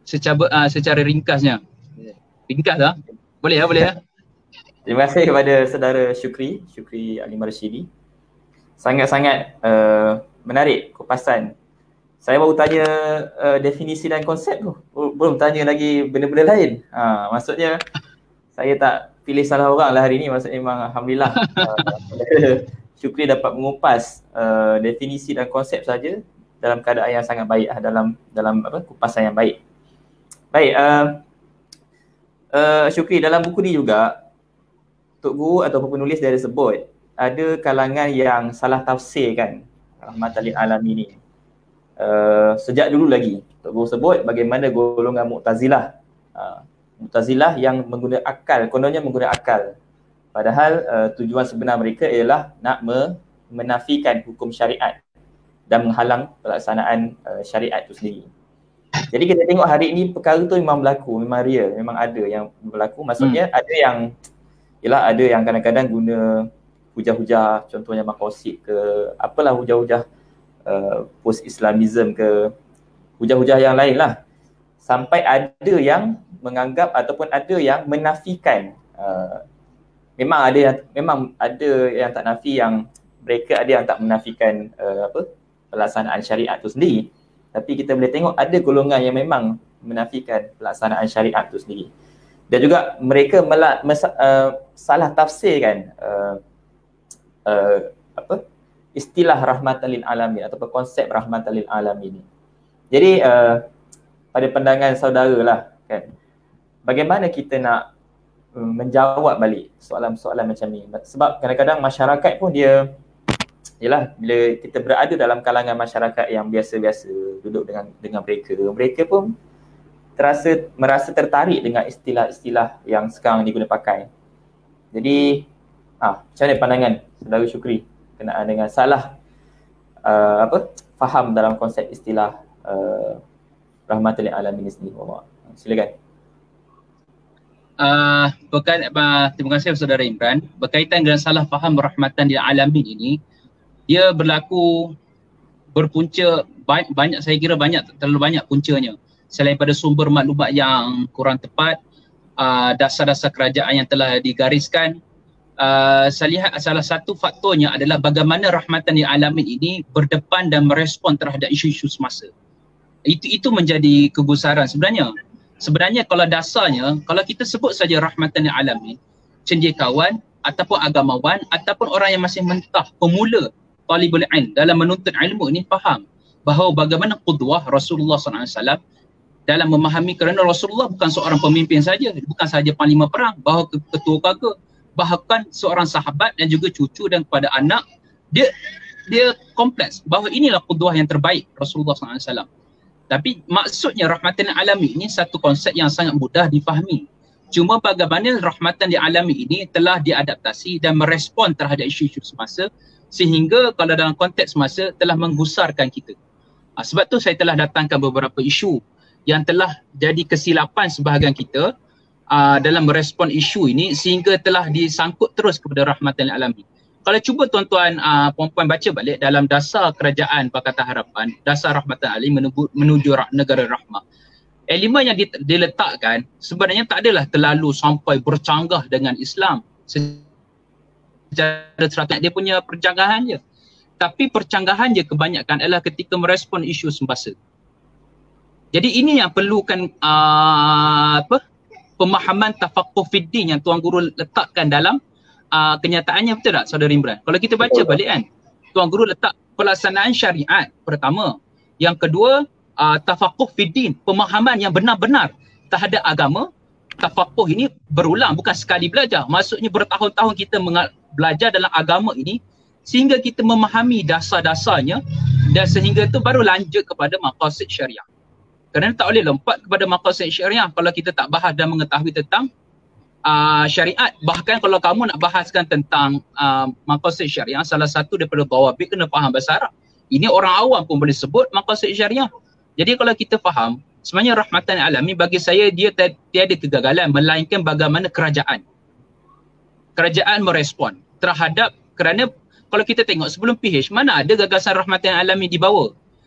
S2: secara uh, secara ringkasnya. Ringkas lah. Boleh ya, boleh ya.
S1: Terima kasih kepada saudara Syukri, Syukri Ali Marsyidi. Sangat-sangat uh, menarik kupasan. Saya baru tanya uh, definisi dan konsep tu. Belum tanya lagi benda-benda lain. Ha, maksudnya saya tak pilih salah orang lah hari ni. Maksudnya memang Alhamdulillah uh, Syukri dapat mengupas uh, definisi dan konsep saja dalam keadaan yang sangat baik, dalam dalam apa kupasan yang baik. Baik, uh, uh, Syukri, dalam buku ni juga Tok Guru ataupun penulis dia ada sebut ada kalangan yang salah tafsirkan rahmatan lil alamin ni. Uh, sejak dulu lagi Tok Guru sebut bagaimana golongan Mu'tazilah. Uh, Mu'tazilah yang menggunakan akal, kononnya menggunakan akal. Padahal uh, tujuan sebenar mereka ialah nak me- menafikan hukum syariat dan menghalang pelaksanaan uh, syariat itu sendiri. Jadi kita tengok hari ini perkara tu memang berlaku, memang real, memang ada yang berlaku. Maksudnya hmm. ada yang Yelah ada yang kadang-kadang guna hujah-hujah, contohnya maqasid ke, apalah hujah-hujah uh, post-Islamism ke, hujah-hujah yang lain lah. Sampai ada yang menganggap ataupun ada yang menafikan. Uh, memang ada yang memang ada yang tak nafi, yang mereka ada yang tak menafikan uh, apa pelaksanaan syariat tu sendiri. Tapi kita boleh tengok ada golongan yang memang menafikan pelaksanaan syariat tu sendiri. Dan juga mereka melak, mes, uh, salah tafsirkan uh, uh, apa istilah rahmatan lil alamin ataupun konsep rahmatan lil alamin ni. Jadi uh, pada pandangan saudara lah kan, bagaimana kita nak um, menjawab balik soalan-soalan macam ni? Sebab kadang-kadang masyarakat pun dia, yalah, bila kita berada dalam kalangan masyarakat yang biasa-biasa duduk dengan dengan mereka, mereka pun terasa merasa tertarik dengan istilah-istilah yang sekarang diguna pakai. Jadi, ah, macam mana pandangan saudara Syukri kenaan dengan salah uh, apa faham dalam konsep istilah uh, rahmatan lil alamin ini sendiri? Silakan.
S2: Uh, berkait, uh, terima kasih saudara Imran. Berkaitan dengan salah faham rahmatan lil alamin ini, dia berlaku berpunca banyak, banyak saya kira banyak terlalu banyak puncanya. Selain pada sumber maklumat yang kurang tepat, uh, dasar-dasar kerajaan yang telah digariskan, uh, saya lihat salah satu faktornya adalah bagaimana rahmatan lil alamin ini berdepan dan merespon terhadap isu-isu semasa. Itu itu menjadi kegusaran sebenarnya. Sebenarnya kalau dasarnya, kalau kita sebut saja rahmatan lil alamin, cendekiawan ataupun agamawan ataupun orang yang masih mentah, pemula, talibul ilm dalam menuntut ilmu ini faham bahawa bagaimana qudwah Rasulullah sallallahu alaihi wasallam dalam memahami, kerana Rasulullah bukan seorang pemimpin saja, bukan sahaja panglima perang, bahawa ketua keluarga, bahkan seorang sahabat dan juga cucu dan kepada anak, dia dia kompleks bahawa inilah qudwah yang terbaik Rasulullah sallallahu alaihi wasallam. Tapi maksudnya rahmatan lil alamin ini satu konsep yang sangat mudah difahami. Cuma bagaimana rahmatan lil alamin ini telah diadaptasi dan merespon terhadap isu-isu semasa, sehingga kalau dalam konteks semasa telah menggusarkan kita. Ha, sebab tu saya telah datangkan beberapa isu yang telah jadi kesilapan sebahagian kita uh, dalam merespon isu ini sehingga telah disangkut terus kepada rahmatan lil alamin. Kalau cuba tuan-tuan uh, puan-puan baca balik dalam dasar kerajaan Pakatan Harapan, dasar rahmatan alamin menuju, menuju negara rahmah, elemen yang diletakkan sebenarnya tak adalah terlalu sampai bercanggah dengan Islam secara strategi, dia punya percanggahan je. Tapi percanggahan je kebanyakan adalah ketika merespon isu semasa. Jadi ini yang perlukan uh, apa pemahaman tafaqquh fiddin yang Tuan Guru letakkan dalam uh, kenyataannya, betul tak saudara Imran? Kalau kita baca balik kan, Tuan Guru letak pelaksanaan syariat pertama, yang kedua uh, tafaqquh fiddin, pemahaman yang benar-benar terhadap agama. Tafaqquh ini berulang, bukan sekali belajar, maksudnya bertahun-tahun kita belajar dalam agama ini sehingga kita memahami dasar-dasarnya, dan sehingga itu baru lanjut kepada maqasid syariah. Kerana tak boleh lompat kepada maqasid syariah kalau kita tak bahas dan mengetahui tentang uh, syariat. Bahkan kalau kamu nak bahaskan tentang uh, maqasid syariah, salah satu daripada dawabit kena faham bahasa Arab. Ini orang awam pun boleh sebut maqasid syariah. Jadi kalau kita faham, sebenarnya rahmatan alamin bagi saya dia tiada kegagalan, melainkan bagaimana kerajaan. Kerajaan merespon terhadap, kerana kalau kita tengok sebelum P H, mana ada gagasan rahmatan alamin dibawa?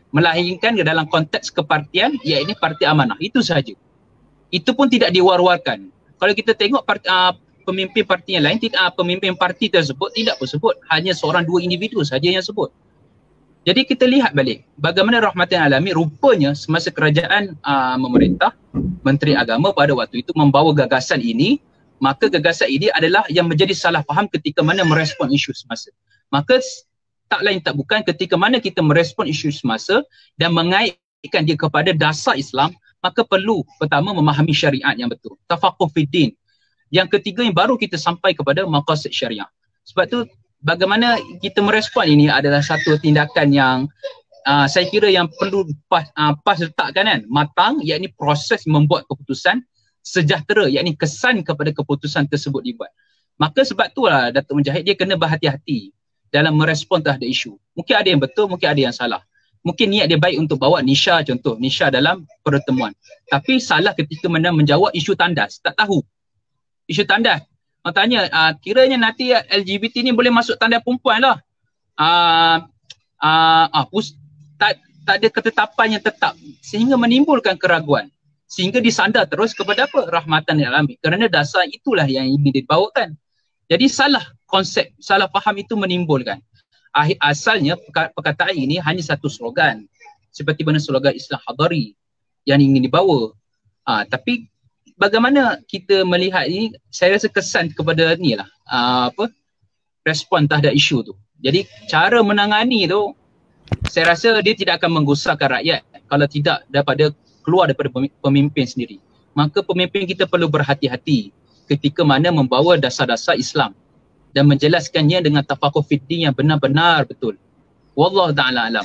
S2: melahirkan ke dalam konteks kepartian, iaitu parti amanah. Itu sahaja. Itu pun tidak diwar-warkan. Kalau kita tengok part, uh, pemimpin parti yang lain, tidak, uh, pemimpin parti tersebut tidak pun sebut, hanya seorang dua individu sahaja yang sebut. Jadi kita lihat balik bagaimana Rahmatan Alamin rupanya semasa kerajaan uh, memerintah, Menteri Agama pada waktu itu membawa gagasan ini, maka gagasan ini adalah yang menjadi salah faham ketika mana merespon isu semasa. Maka tak lain tak bukan ketika mana kita merespon isu semasa dan mengaitkan dia kepada dasar Islam, maka perlu pertama memahami syariat yang betul. Tafaqquh fiddin. Yang ketiga yang baru kita sampai kepada maqasid syariah. Sebab tu bagaimana kita merespon ini adalah satu tindakan yang uh, saya kira yang perlu pas, uh, pas letakkan kan, matang, iaitu proses membuat keputusan sejahtera, iaitu kesan kepada keputusan tersebut dibuat. Maka sebab itulah Datuk Mujahid dia kena berhati-hati dalam merespon terhadap isu. Mungkin ada yang betul, mungkin ada yang salah. Mungkin niat dia baik untuk bawa Nisha contoh, Nisha dalam pertemuan. Tapi salah ketika mana menjawab isu tandas, tak tahu. Isu tandas. Orang tanya, uh, kiranya nanti L G B T ni boleh masuk tandas perempuan lah. Uh, uh, uh, pus, tak, tak ada ketetapan yang tetap sehingga menimbulkan keraguan. Sehingga disandar terus kepada apa? Rahmatan lil alamin. Kerana dasar itulah yang ingin dibawakan. Jadi salah konsep, salah faham itu menimbulkan. Asalnya perkataan ini hanya satu slogan. Seperti mana slogan Islam Hadari yang ingin dibawa. Ha, tapi bagaimana kita melihat ini, saya rasa kesan kepada ni lah. Uh, apa? Respon terhadap isu tu. Jadi cara menangani tu, saya rasa dia tidak akan menggusarkan rakyat kalau tidak daripada keluar daripada pemimpin sendiri. Maka pemimpin kita perlu berhati-hati ketika mana membawa dasar-dasar Islam dan menjelaskannya dengan tafaqquh fiddin yang benar-benar betul. Wallahu ta'ala alam.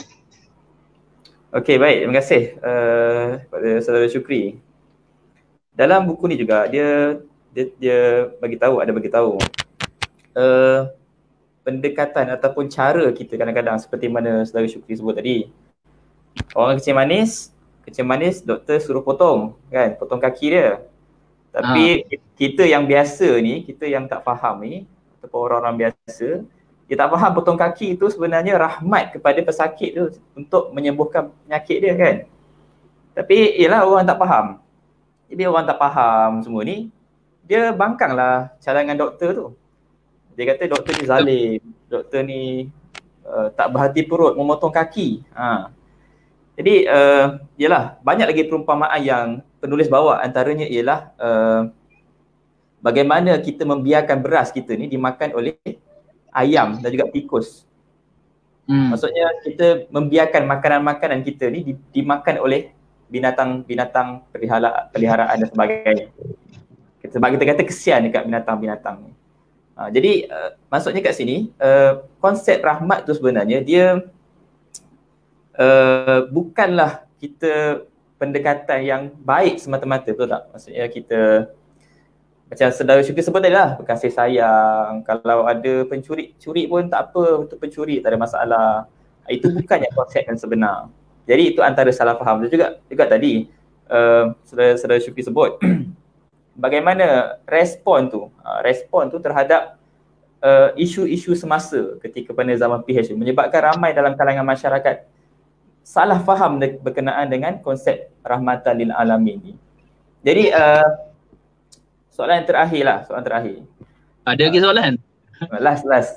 S1: Okey, baik. Terima kasih uh, kepada saudara Syukri. Dalam buku ni juga dia dia, dia bagi tahu, ada bagi tahu uh, pendekatan ataupun cara kita kadang-kadang seperti mana saudara Syukri sebut tadi. Orang kencing manis, kencing manis doktor suruh potong kan, potong kaki dia. Tapi ha. kita yang biasa ni, kita yang tak faham ni, ataupun orang-orang biasa, dia tak faham potong kaki itu sebenarnya rahmat kepada pesakit tu untuk menyembuhkan penyakit dia kan. Tapi ialah orang tak faham. Jadi orang tak faham semua ni, dia bangkanglah cadangan doktor tu. Dia kata doktor ni zalim, doktor ni uh, tak berhati perut memotong kaki. Ha. Jadi uh, ialah banyak lagi perumpamaan yang penulis bawa, antaranya ialah uh, bagaimana kita membiarkan beras kita ni dimakan oleh ayam dan juga tikus. Hmm. Maksudnya kita membiarkan makanan-makanan kita ni dimakan oleh binatang-binatang pelihara, peliharaan dan sebagainya. Sebab kita kata kesian dekat binatang-binatang ni. Uh, jadi uh, maksudnya kat sini uh, konsep rahmat tu sebenarnya dia uh, bukanlah kita pendekatan yang baik semata-mata, betul tak? Maksudnya kita macam saudara Syukri sebut tadi lah, berkasih sayang. Kalau ada pencuri, curi pun tak apa, untuk pencuri tak ada masalah. Itu bukannya konsep yang sebenar. Jadi itu antara salah faham. Dan juga juga tadi uh, saudara-saudara Syukri sebut bagaimana respon tu, uh, respon tu terhadap uh, isu-isu semasa ketika pada zaman P H menyebabkan ramai dalam kalangan masyarakat salah faham de- berkenaan dengan konsep rahmatan lil alamin ni. Jadi uh, soalan yang terakhir lah, soalan terakhir.
S2: Ada lagi soalan?
S1: Uh, last, last.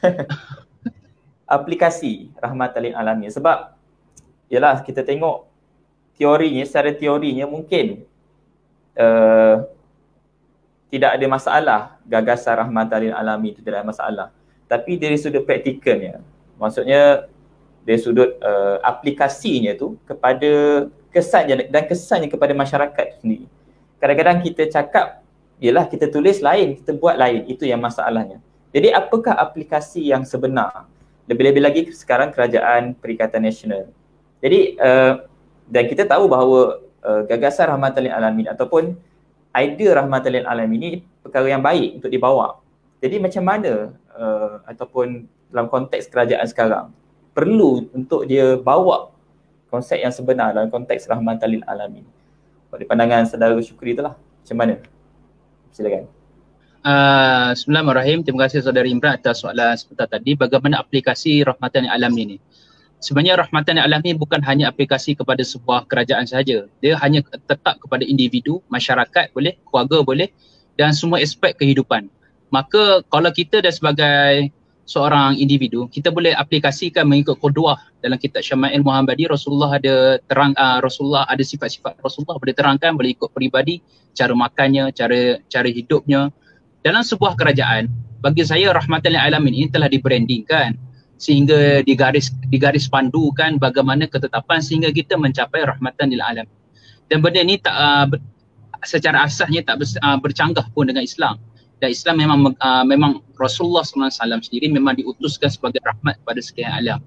S1: Aplikasi rahmatan lil alamin. Sebab, yalah kita tengok teorinya, secara teorinya mungkin uh, tidak ada masalah gagasan rahmatan lil alamin itu, tidak ada masalah. Tapi dari sudut praktikalnya, maksudnya dari sudut uh, aplikasinya tu kepada kesannya dan kesannya kepada masyarakat sendiri. Kadang-kadang kita cakap, yalah kita tulis lain, kita buat lain, itu yang masalahnya. Jadi apakah aplikasi yang sebenar? Lebih-lebih lagi sekarang kerajaan Perikatan Nasional. Jadi uh, dan kita tahu bahawa uh, gagasan rahmatan lil alamin ataupun idea rahmatan lil alamin ini perkara yang baik untuk dibawa. Jadi macam mana uh, ataupun dalam konteks kerajaan sekarang perlu untuk dia bawa konsep yang sebenar dalam konteks rahmatan lil alamin. Pada pandangan saudara Syukri itulah, macam mana? Silakan.
S2: Uh, Bismillahirrahmanirrahim. Terima kasih saudara Imran atas soalan sebentar tadi. Bagaimana aplikasi rahmatan lil alamin ini? Sebenarnya rahmatan lil alamin bukan hanya aplikasi kepada sebuah kerajaan sahaja. Dia hanya tetap kepada individu, masyarakat boleh, keluarga boleh dan semua aspek kehidupan. Maka kalau kita dah sebagai seorang individu, kita boleh aplikasikan mengikut qudwah dalam kitab Syama'il Muhammadi. Rasulullah ada terang uh, Rasulullah ada sifat-sifat Rasulullah boleh terangkan, boleh ikut peribadi, cara makannya, cara cara hidupnya. Dalam sebuah kerajaan, bagi saya rahmatan lil alamin ini telah di-brandingkan sehingga digaris digaris pandukan bagaimana ketetapan sehingga kita mencapai rahmatan lil alamin. Dan benda ni tak uh, ber, secara asasnya tak ber, uh, bercanggah pun dengan Islam. Dan Islam memang uh, memang Rasulullah sallallahu alaihi wasallam sendiri memang diutuskan sebagai rahmat kepada sekalian alam.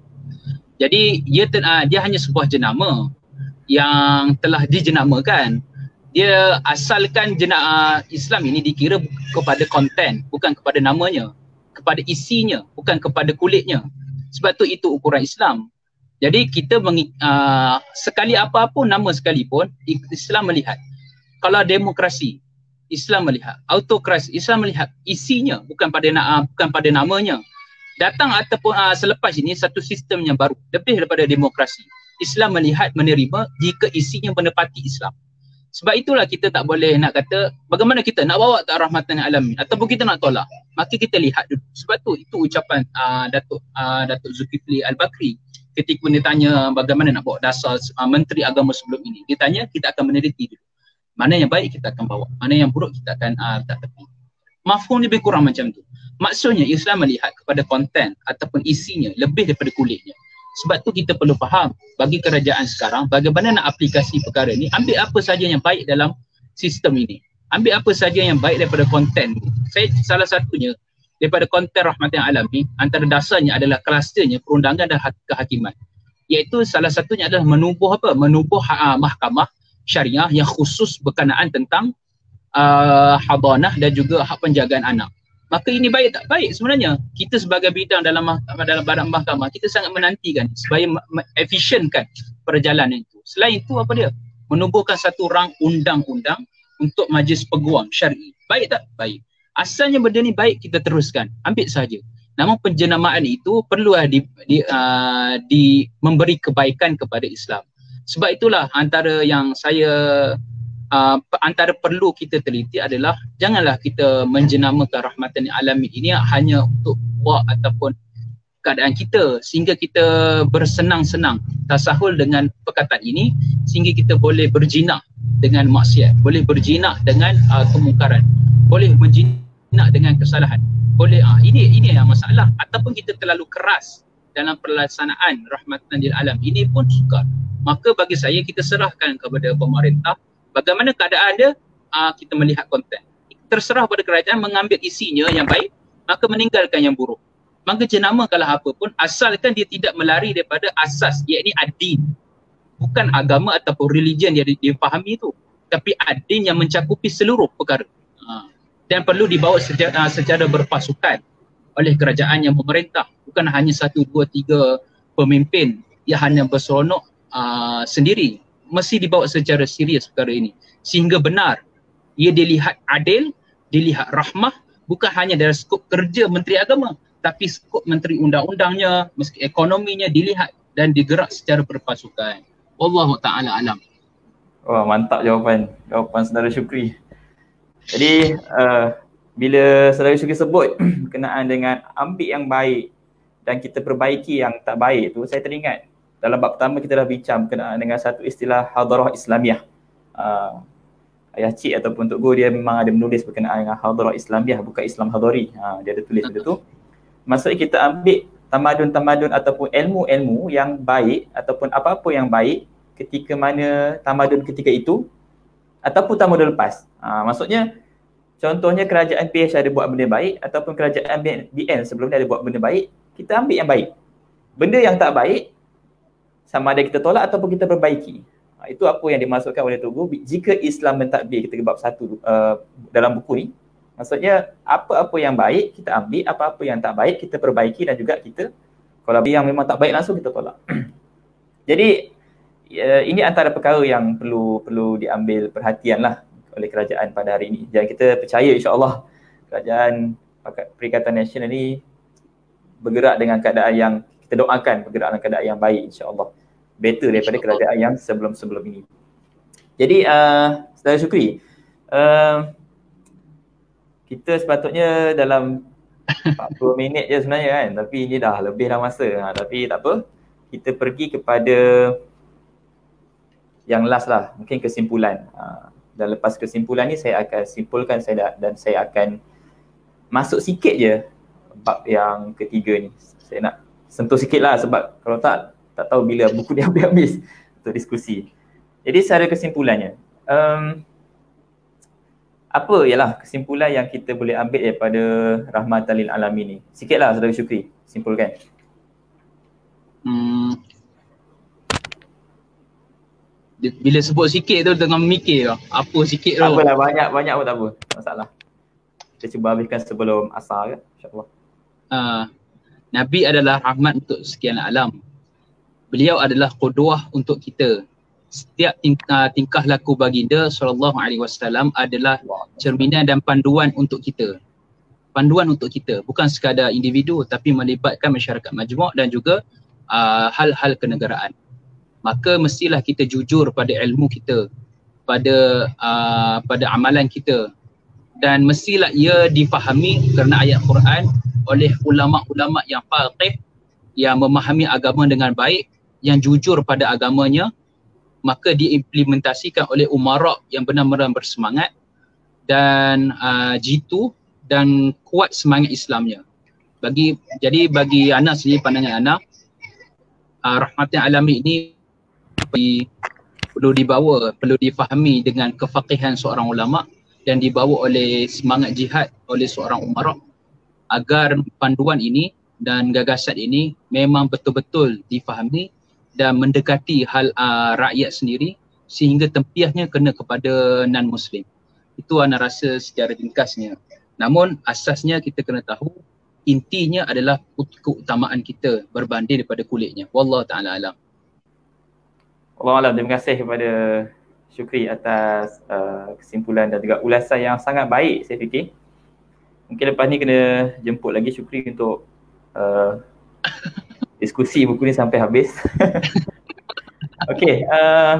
S2: Jadi dia uh, dia hanya sebuah jenama yang telah dijenamakan. Dia asalkan jenama uh, Islam ini dikira kepada konten, bukan kepada namanya, kepada isinya, bukan kepada kulitnya. Sebab tu itu ukuran Islam. Jadi kita mengi, uh, sekali apa-apa nama sekalipun, Islam melihat. Kalau demokrasi, Islam melihat. Autokrasi, Islam melihat isinya, bukan pada uh, bukan pada namanya. Datang ataupun uh, selepas ini satu sistem yang baru, lebih daripada demokrasi. Islam melihat, menerima jika isinya menepati Islam. Sebab itulah kita tak boleh nak kata bagaimana kita nak bawa tak rahmatan lil alamin ataupun kita nak tolak. Maka kita lihat dulu. Sebab tu itu ucapan uh, Datuk uh, Datuk Zulkifli Al-Bakri ketika dia tanya bagaimana nak bawa dasar uh, Menteri Agama sebelum ini. Dia tanya kita akan meneliti dulu. Mana yang baik kita akan bawa, mana yang buruk kita akan uh, letak tepi. Mafhum lebih kurang macam tu. Maksudnya Islam melihat kepada konten ataupun isinya lebih daripada kulitnya. Sebab tu kita perlu faham bagi kerajaan sekarang bagaimana nak aplikasi perkara ni. Ambil apa saja yang baik dalam sistem ini. Ambil apa saja yang baik daripada konten. Saya salah satunya daripada konten rahmatan alamin, antara dasarnya adalah klusternya perundangan dan kehakiman. Iaitu salah satunya adalah menubuh apa? Menubuh uh, mahkamah syariah yang khusus berkenaan tentang uh, hadanah dan juga hak penjagaan anak. Maka ini baik tak baik sebenarnya. Kita sebagai bidang dalam mahkamah, dalam badan mahkamah, kita sangat menantikan supaya efisienkan perjalanan itu. Selain itu apa dia? Menubuhkan satu rang undang-undang untuk majlis peguam syar'i. Baik tak? Baik. Asalnya benda ni baik, kita teruskan. Ambil saja. Namun penjenamaan itu perlu di, di, uh, di memberi kebaikan kepada Islam. Sebab itulah antara yang saya Uh, antara perlu kita teliti adalah janganlah kita menjenamakan rahmatan lil alamin ini hanya untuk buat ataupun keadaan kita sehingga kita bersenang-senang tasahul dengan perkataan ini sehingga kita boleh berjinak dengan maksiat, boleh berjinak dengan uh, kemungkaran, boleh berjinak dengan kesalahan. Boleh uh, ini ini yang masalah ataupun kita terlalu keras dalam pelaksanaan rahmatan lil alam ini pun sukar. Maka bagi saya kita serahkan kepada pemerintah bagaimana keadaan dia, uh, kita melihat konten. Terserah pada kerajaan mengambil isinya yang baik, maka meninggalkan yang buruk. Maka jenamakanlah apa pun, asalkan dia tidak melari daripada asas, iaitu ad-din. Bukan agama ataupun religion yang dia fahami itu, tapi ad-din yang mencakupi seluruh perkara. Uh, dan perlu dibawa secara, uh, secara berpasukan oleh kerajaan yang memerintah. Bukan hanya satu, dua, tiga pemimpin yang hanya berseronok uh, sendiri. Mesti dibawa secara serius perkara ini sehingga benar ia dilihat adil, dilihat rahmah, bukan hanya dari skop kerja Menteri Agama tapi skop Menteri Undang-Undangnya, meski ekonominya dilihat dan digerak secara berpasukan. Wallahu ta'ala alam.
S1: Wah, mantap jawapan jawapan saudara Syukri. Jadi uh, bila saudara Syukri sebut berkenaan dengan ambil yang baik dan kita perbaiki yang tak baik tu, saya teringat dalam bab pertama kita dah bincang berkenaan dengan satu istilah hadarah Islamiah. Uh, ayah cik ataupun Tok Guru dia memang ada menulis berkenaan dengan hadarah Islamiah, bukan Islam hadari. Uh, dia ada tulis benda tu. Maksudnya kita ambil tamadun-tamadun ataupun ilmu-ilmu yang baik ataupun apa-apa yang baik ketika mana tamadun ketika itu ataupun tamadun lepas. Uh, maksudnya contohnya kerajaan P H ada buat benda baik ataupun kerajaan B N sebelum dia ada buat benda baik, kita ambil yang baik. Benda yang tak baik sama ada kita tolak ataupun kita perbaiki. Ha, itu apa yang dimasukkan oleh Tok Guru jika Islam mentadbir kita bab satu uh, dalam buku ni. Maksudnya apa-apa yang baik kita ambil, apa-apa yang tak baik kita perbaiki dan juga kita kalau yang memang tak baik langsung kita tolak. Jadi uh, ini antara perkara yang perlu perlu diambil perhatian lah oleh kerajaan pada hari ini. Dan kita percaya insya-Allah kerajaan Perikatan Nasional ni bergerak dengan keadaan yang kita doakan bergerak dalam keadaan yang baik insya-Allah. Better daripada kerajaan yang sebelum-sebelum ini. Jadi uh, saudara Syukri, uh, kita sepatutnya dalam empat puluh minit je sebenarnya kan, tapi ini dah lebih dah masa. Ha, tapi tak apa, kita pergi kepada yang last lah, mungkin kesimpulan. Ha, dan lepas kesimpulan ni saya akan simpulkan saya dah, dan saya akan masuk sikit je bab yang ketiga ni. Saya nak sentuh sikit lah sebab kalau tak, tak tahu bila buku dia habis-habis untuk diskusi. Jadi secara kesimpulannya, um, apa ialah kesimpulan yang kita boleh ambil daripada Rahmatan lil Alamin ni? Sikitlah saudara Syukri, simpulkan.
S2: Hmm. Bila sebut sikit tu tengah mikir lah. Apa sikit tu?
S1: Tak apalah, banyak-banyak pun tak apa, tak masalah. Kita cuba habiskan sebelum asar kan, insya-Allah.
S2: Uh, Nabi adalah rahmat untuk sekian alam. Beliau adalah qudwah untuk kita. Setiap tingkah, tingkah laku baginda sallallahu alaihi wasallam adalah cerminan dan panduan untuk kita. Panduan untuk kita, bukan sekadar individu tapi melibatkan masyarakat majmuk dan juga uh, hal-hal kenegaraan. Maka mestilah kita jujur pada ilmu kita, pada uh, pada amalan kita, dan mestilah ia difahami kerana ayat Quran oleh ulama-ulama yang faqih, yang memahami agama dengan baik, yang jujur pada agamanya, maka diimplementasikan oleh umara yang benar-benar bersemangat dan uh, jitu dan kuat semangat Islamnya. Bagi jadi bagi ana sendiri, pandangan ana, uh, Rahmatan Alamin ini di, perlu dibawa, perlu difahami dengan kefaqihan seorang ulama dan dibawa oleh semangat jihad oleh seorang umara agar panduan ini dan gagasan ini memang betul-betul difahami dan mendekati hal uh, rakyat sendiri sehingga tempiahnya kena kepada non-Muslim. Itu ana rasa secara ringkasnya. Namun asasnya kita kena tahu intinya adalah keutamaan kita berbanding daripada kulitnya. Wallahu ta'ala alam.
S1: Allah alam, terima kasih kepada Syukri atas uh, kesimpulan dan juga ulasan yang sangat baik saya fikir. Mungkin lepas ni kena jemput lagi Syukri untuk uh, diskusi buku ni sampai habis. Okey, uh,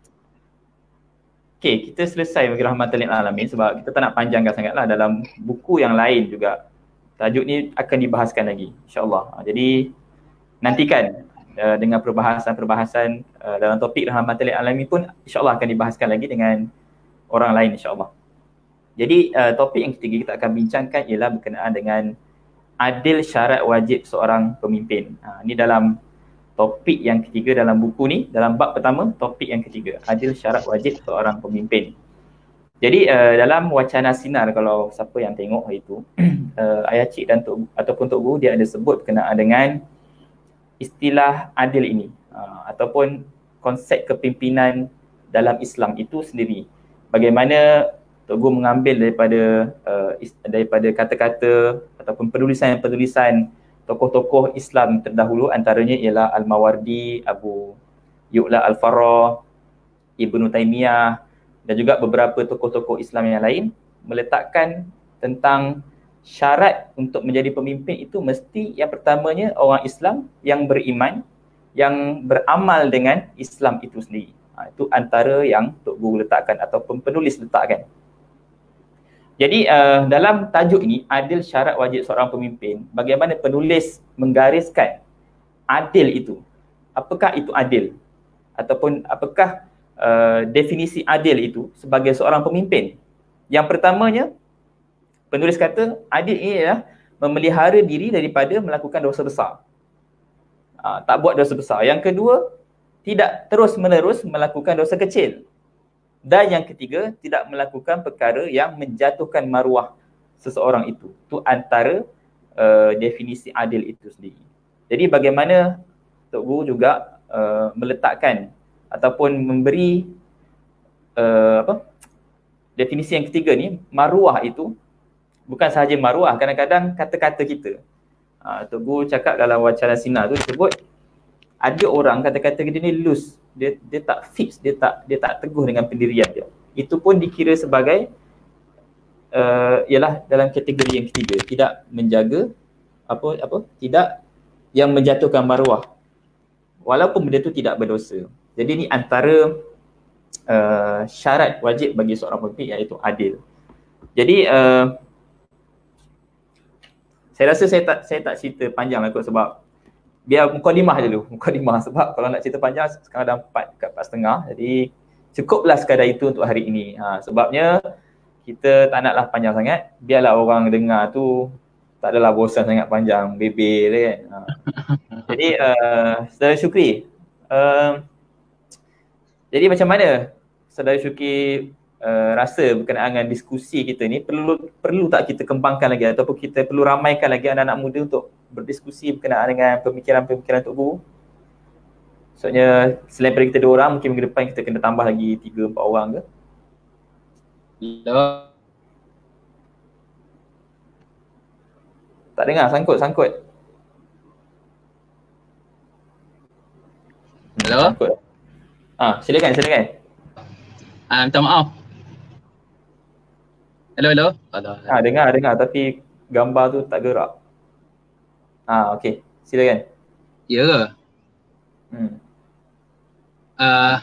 S1: okey, kita selesai bagi Rahmatan lil Alamin sebab kita tak nak panjangkan sangatlah. Dalam buku yang lain juga tajuk ni akan dibahaskan lagi insya-Allah. Uh, jadi nantikan uh, dengan perbahasan-perbahasan uh, dalam topik Rahmatan lil Alamin pun insya-Allah akan dibahaskan lagi dengan orang lain insya-Allah. Jadi uh, topik yang ketiga kita akan bincangkan ialah berkenaan dengan adil syarat wajib seorang pemimpin. Ha, ini dalam topik yang ketiga dalam buku ni, dalam bab pertama, topik yang ketiga, adil syarat wajib seorang pemimpin. Jadi uh, dalam wacana sinar, kalau siapa yang tengok hari tu, uh, Ayah Cik dan Tok, ataupun Tok Guru, dia ada sebut berkenaan dengan istilah adil ini uh, ataupun konsep kepimpinan dalam Islam itu sendiri. Bagaimana Tok Guru mengambil daripada uh, daripada kata-kata ataupun penulisan-penulisan tokoh-tokoh Islam terdahulu, antaranya ialah Al-Mawardi, Abu Yu'la Al-Farrah, Ibnu Taimiyah dan juga beberapa tokoh-tokoh Islam yang lain meletakkan tentang syarat untuk menjadi pemimpin itu mesti yang pertamanya orang Islam yang beriman, yang beramal dengan Islam itu sendiri. Ha, itu antara yang Tok Guru letakkan ataupun penulis letakkan. Jadi uh, dalam tajuk ini, adil syarat wajib seorang pemimpin, bagaimana penulis menggariskan adil itu. Apakah itu adil? Ataupun apakah uh, definisi adil itu sebagai seorang pemimpin? Yang pertamanya, penulis kata adil ini adalah memelihara diri daripada melakukan dosa besar. Uh, tak buat dosa besar. Yang kedua, tidak terus-menerus melakukan dosa kecil. Dan yang ketiga, tidak melakukan perkara yang menjatuhkan maruah seseorang itu. Itu antara uh, definisi adil itu sendiri. Jadi bagaimana Tok Guru juga uh, meletakkan ataupun memberi uh, apa definisi yang ketiga ni, maruah itu bukan sahaja maruah, kadang-kadang kata-kata kita. Uh, Tok Guru cakap dalam wacana sinar tu disebut ada orang kata-kata dia ni loose, dia dia tak fix, dia tak dia tak teguh dengan pendirian dia. Itu pun dikira sebagai uh, ialah dalam kategori yang ketiga, tidak menjaga apa apa tidak yang menjatuhkan maruah walaupun benda itu tidak berdosa. Jadi ni antara uh, syarat wajib bagi seorang pemimpin iaitu adil. Jadi uh, saya rasa saya tak saya tak cerita panjang lah kot sebab biar mukadimah dulu, mukadimah sebab kalau nak cerita panjang sekarang dah empat kat empat setengah. Jadi cukuplah sekadar itu untuk hari ini. Ha, sebabnya kita tak naklah panjang sangat, biarlah orang dengar tu tak adalah bosan sangat panjang, bebel kan. Ha. Jadi uh, Saudara Syukri, uh, jadi macam mana Saudara Syukri uh, rasa berkenaan dengan diskusi kita ni, perlu perlu tak kita kembangkan lagi ataupun kita perlu ramaikan lagi anak-anak muda untuk berdiskusi berkenaan dengan pemikiran-pemikiran Tok Guru? Maksudnya selain daripada kita dua orang, mungkin minggu depan kita kena tambah lagi tiga empat orang ke?
S2: Hello.
S1: Tak dengar, sangkut, sangkut.
S2: Hello.
S1: Sangkut. Ah, silakan, silakan.
S2: Ah, minta maaf. Hello, hello. Hello.
S1: Ah, dengar, dengar tapi gambar tu tak gerak. Ah, okey. Silakan.
S2: Ya ke?
S1: Hmm.
S2: Ah,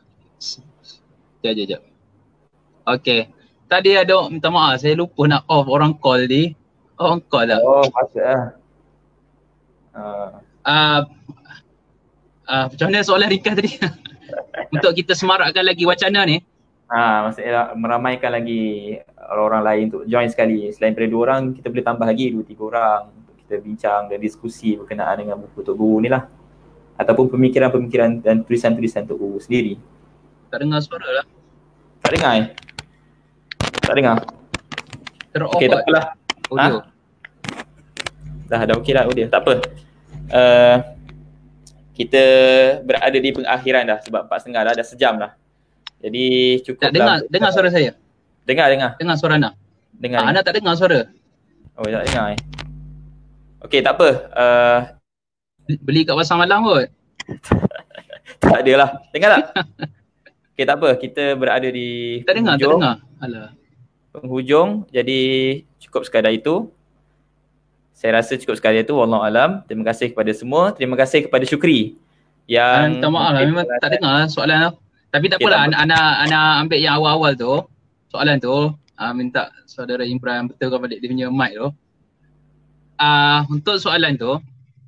S2: jap, jap, jap. Okey. Tadi ada, minta maaf, saya lupa nak off orang call ni. Orang call lah.
S1: Oh, patutlah. Ah.
S2: Ah, ah, macam mana soalan ringkas tadi? Untuk kita semarakkan lagi wacana ni.
S1: Ah, maksudnya meramaikan lagi orang-orang lain untuk join sekali. Selain daripada dua orang, kita boleh tambah lagi dua tiga orang untuk kita bincang dan diskusi berkenaan dengan buku Tok Guru ni lah. Ataupun pemikiran-pemikiran dan tulisan-tulisan Tok Guru sendiri.
S2: Tak dengar suara lah.
S1: Tak dengar eh? Tak dengar?
S2: Ter-off
S1: Okey, tak apalah.
S2: audio.
S1: Ha? Dah, dah okey dah audio. Tak apa. Uh, kita berada di pengakhiran dah sebab empat setengah dah, dah sejam dah. Jadi cukup
S2: Tak dengar,
S1: dah.
S2: dengar suara saya?
S1: Dengar, dengar.
S2: Dengar suara Ana?
S1: Dengar.
S2: Ah, Ana tak dengar suara?
S1: Oh, tak dengar eh. Okey, tak apa. Uh,
S2: Beli kat pasar malam kot?
S1: tak adalah. Dengar tak? Okey, tak apa. Kita berada di
S2: Tak dengar, tak dengar. Alah.
S1: penghujung. Jadi cukup sekadar itu. Saya rasa cukup sekadar itu. Wallahualam. Terima kasih kepada semua. Terima kasih kepada Syukri yang
S2: Minta maaf lah, memang tak dengar soalan tu. Tapi tak
S1: Okay,
S2: apalah,
S1: tak apa.
S2: Ana, Ana ambil yang awal-awal tu. Soalan tu, uh, minta saudara Imran betulkan balik dia punya mic tu. Uh, untuk soalan tu,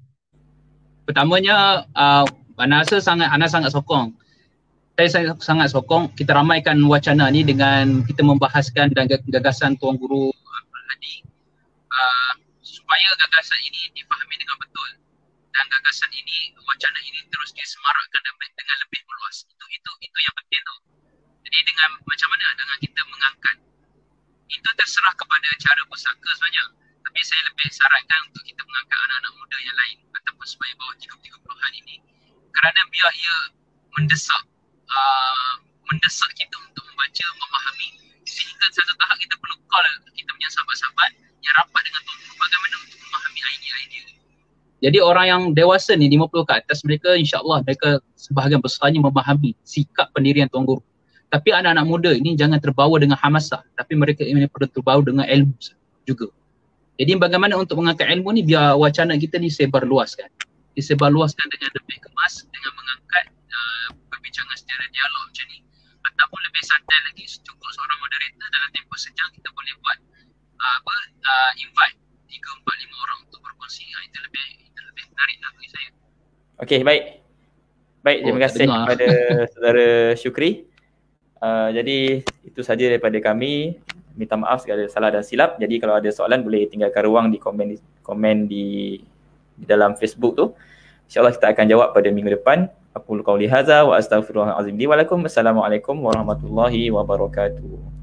S2: pertamanya uh, Ana rasa sangat, Ana sangat sokong. Saya sangat, sangat sokong kita ramaikan wacana ni dengan kita membahaskan dan gagasan Tuan Guru Abdul Hadi uh, supaya gagasan ini difahami dengan betul dan gagasan ini, wacana ini terus disemarakkan dengan lebih meluas. Itu itu itu yang penting tu. Jadi dengan macam mana dengan kita mengangkat, itu terserah kepada cara pusaka sebenarnya. Tapi saya lebih sarankan untuk kita mengangkat anak-anak muda yang lain ataupun supaya bawah tiga puluhan ini, kerana biar ia mendesak uh, mendesak kita untuk membaca, memahami, sehingga satu tahap kita perlu call kita punya sahabat-sahabat yang rapat dengan Tuan Guru bagaimana untuk memahami idea-idea. Jadi orang yang dewasa ni lima puluh ke atas, mereka insya-Allah mereka sebahagian besarnya memahami sikap pendirian Tuan Guru. Tapi anak-anak muda ini jangan terbawa dengan hamasah, tapi mereka ini perlu terbawa dengan ilmu juga. Jadi bagaimana untuk mengangkat ilmu ni biar wacana kita ni sebar luaskan. Disebar luaskan dengan lebih kemas, dengan mengangkat uh, perbincangan secara dialog macam ni. Ataupun lebih santai lagi, cukup seorang moderator dalam tempoh sejam kita boleh buat uh, apa uh, invite tiga empat lima orang untuk berkongsi. Uh, itu lebih itu lebih menarik lah bagi saya.
S1: Okey, baik. Baik, terima
S2: Oh,
S1: kasih kepada saudara Syukri. Uh, jadi itu saja daripada kami. Minta maaf segala salah dan silap. Jadi kalau ada soalan boleh tinggalkan ruang di komen di, komen di, di dalam Facebook tu. InsyaAllah kita akan jawab pada minggu depan. Aqulu qauli hadza wa astaghfirullahalazim li wa lakum. Assalamualaikum warahmatullahi wabarakatuh.